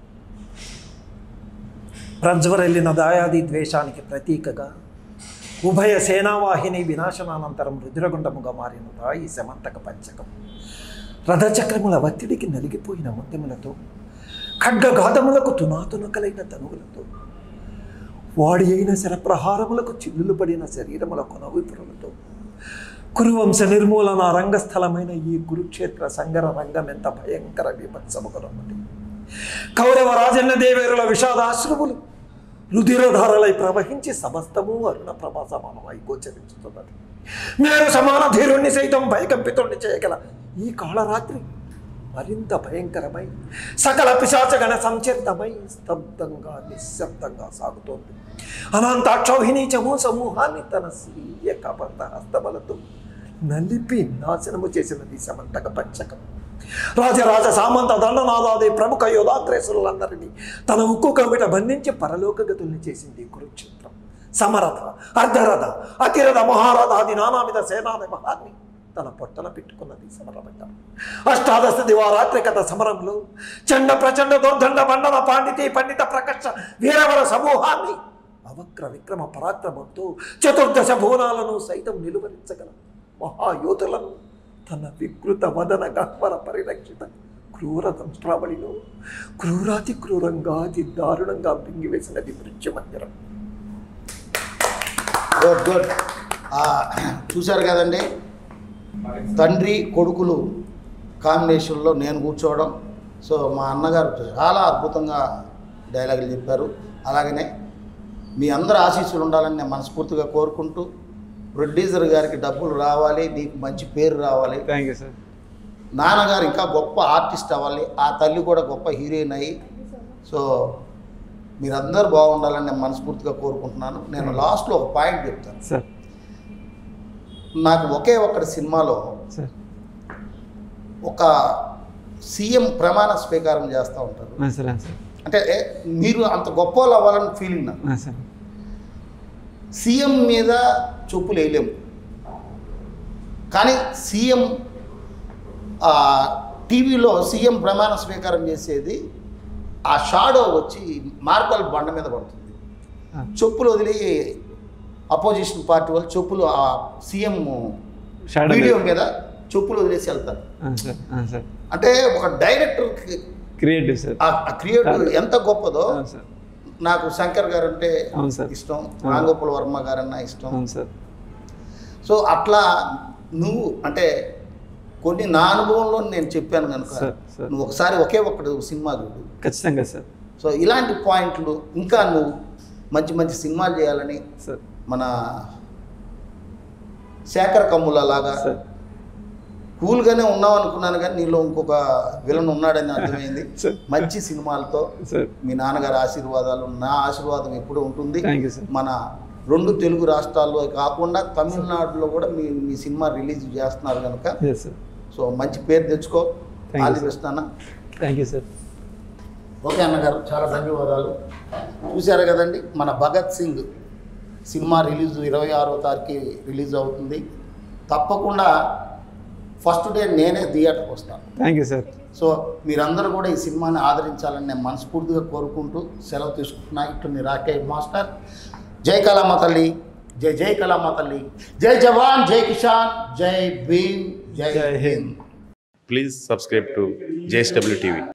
ప్రజ్వరెల్లిన దాయాది ద్వేషానికి ప్రతీకగా ఉభయ సేనావాహిని వినాశనానంతరం రుద్రగుండముగా మారిన రాయి శమంతక పంచకం రథచక్రముల ఒత్తిడికి నలిగిపోయిన ముద్దెములతో ఖడ్గగాధములకు తునాతునకలైన తనువులతో వాడి అయిన శరప్రహారములకు చిల్లులు పడిన శరీరముల కొనవిపురులతో కురువంశ నిర్మూలన రంగస్థలమైన ఈ కురుక్షేత్ర సంగర రంగం ఎంత భయంకర విభత్సముగనున్నది. కౌరవ రాజన్న దేవేరుల విషాదాశ్రువులు రుధిరధారలై ప్రవహించి సమస్తము అరుణ ప్రభా సమానమై గోచరించుతున్నది. మేరు సమాన ధీరుణ్ణి సైతం భయకంపితుణ్ణి చేయగల ఈ కాళరాత్రి మరింత భయంకరమై సకల పిశాచగణ సంచరితమై స్తబ్దంగా నిశ్శబ్దంగా సాగుతోంది. అనంతాక్షౌహిణీ చమూ సమూహాన్ని తన స్వీయ కబంధ హస్తబలతో నలిపి నాశనము చేసినది శమంతక పంచకం. రాజరాజ సామంత దండనాదాది ప్రముఖ యోధాగ్రేసులందరినీ తన ఉక్కు కవిట బంధించి పరలోకగతుల్ని చేసింది కురుక్షేత్రం. సమరథ, అర్ధరథ, అతిరథ, మహారథాది నానావిధ సేనాని మహాన్ని తన పొట్టన పెట్టుకున్నది సమరభంగం. అష్టాదశ దివారాత్రి కథ సమరంలో చండ ప్రచండ దోర్దండ మండన పాండితి పండిత ప్రకర్ష వీరవర సమూహాన్ని అవక్ర విక్రమ పరాక్రమంతో చతుర్దశ భువనాలను సైతం నిలువరించగల మహాయోధులను తన వికృత వదన గహ్వర పరిరక్షిత క్రూర దంష్ట్రావళిలో క్రూరాతి క్రూరంగా అతి దారుణంగా మింగివేసినది మృత్యుమందిరం. Good good. చూశారు కదండి, తండ్రి కొడుకులు కాంబినేషన్లో నేను కూర్చోవడం. సో మా అన్నగారు చాలా అద్భుతంగా డైలాగులు చెప్పారు. అలాగనే మీ అందరు ఆశీస్సులు ఉండాలని నేను మనస్ఫూర్తిగా కోరుకుంటూ, ప్రొడ్యూసర్ గారికి డబ్బులు రావాలి, నీకు మంచి పేరు రావాలి. Thank you sir. నాన్నగారు ఇంకా గొప్ప ఆర్టిస్ట్ అవ్వాలి, ఆ తల్లి కూడా గొప్ప హీరోయిన్ అయ్యి, సో మీరందరూ బాగుండాలని నేను మనస్ఫూర్తిగా కోరుకుంటున్నాను. నేను లాస్ట్లో ఒక పాయింట్ చెప్తాను సార్. నాకు ఒకే ఒక్కటి సినిమాలో సార్ ఒక సీఎం ప్రమాణ స్వీకారం చేస్తూ ఉంటారు. సార్ సార్ అంటే మీరు అంత గొప్ప వాళ్ళు అవ్వాలని ఫీలింగ్ నాకు. సార్ సీఎం మీద చెప్పులు వేయలేము, కానీ సీఎం టీవీలో సీఎం ప్రమాణ స్వీకారం చేసేది ఆ షాడో వచ్చి మార్బల్ బండ మీద పడుతుంది. చెప్పులు వదిలి అపోజిషన్ పార్టీ వాళ్ళు చెప్పులు ఆ సీఎం వీడియో మీద చెప్పులు వదిలేసి వెళ్తారు. అంటే ఒక డైరెక్టర్ క్రియేటివ్ సార్, ఆ క్రియేటివ్ ఎంత గొప్పదో. నాకు శంకర్ గారు అంటే ఇష్టం, రాంగోపాల్ వర్మ గారన్నా ఇష్టం. సో అట్లా నువ్వు అంటే కొన్ని నా అనుభవంలో నేను చెప్పాను కనుక నువ్వు ఒకసారి ఒకే ఒక్కడు సినిమా చూడు ఖచ్చితంగా సార్. సో ఇలాంటి పాయింట్లు ఇంకా నువ్వు మంచి మంచి సినిమాలు చేయాలని మన శేఖర్ కమ్ముల లాగా కూల్గానే ఉన్నావు అనుకున్నాను, కానీ నీలో ఇంకొక విలన్ ఉన్నాడని అర్థమైంది. మంచి సినిమాలతో మీ నాన్నగారి ఆశీర్వాదాలు, నా ఆశీర్వాదం ఎప్పుడూ ఉంటుంది. మన రెండు తెలుగు రాష్ట్రాల్లో కాకుండా తమిళనాడులో కూడా మీ మీ సినిమా రిలీజ్ చేస్తున్నారు కనుక సో మంచి పేరు తెచ్చుకో. ఆలోచిస్తానా? Thank you sir. ఓకే అన్నగారు, చాలా ధన్యవాదాలు. చూశారు కదండి, మన భగత్ సింగ్ సినిమా రిలీజ్ ఇరవై ఆరో తారీఖు రిలీజ్ అవుతుంది. తప్పకుండా ఫస్ట్ డే నేనే థియేటర్కి వస్తాను. Thank you sir. సో మీరందరూ కూడా ఈ సినిమాని ఆదరించాలని నేను మనస్ఫూర్తిగా కోరుకుంటూ సెలవు తీసుకుంటున్నా. ఇటు రాకే మాస్టర్. జై కళామ తల్లి, జై జై కళామ తల్లి, జై జవాన్, జై కిసాన్, జై భీమ్, జై Hind. Please subscribe to J S W T V.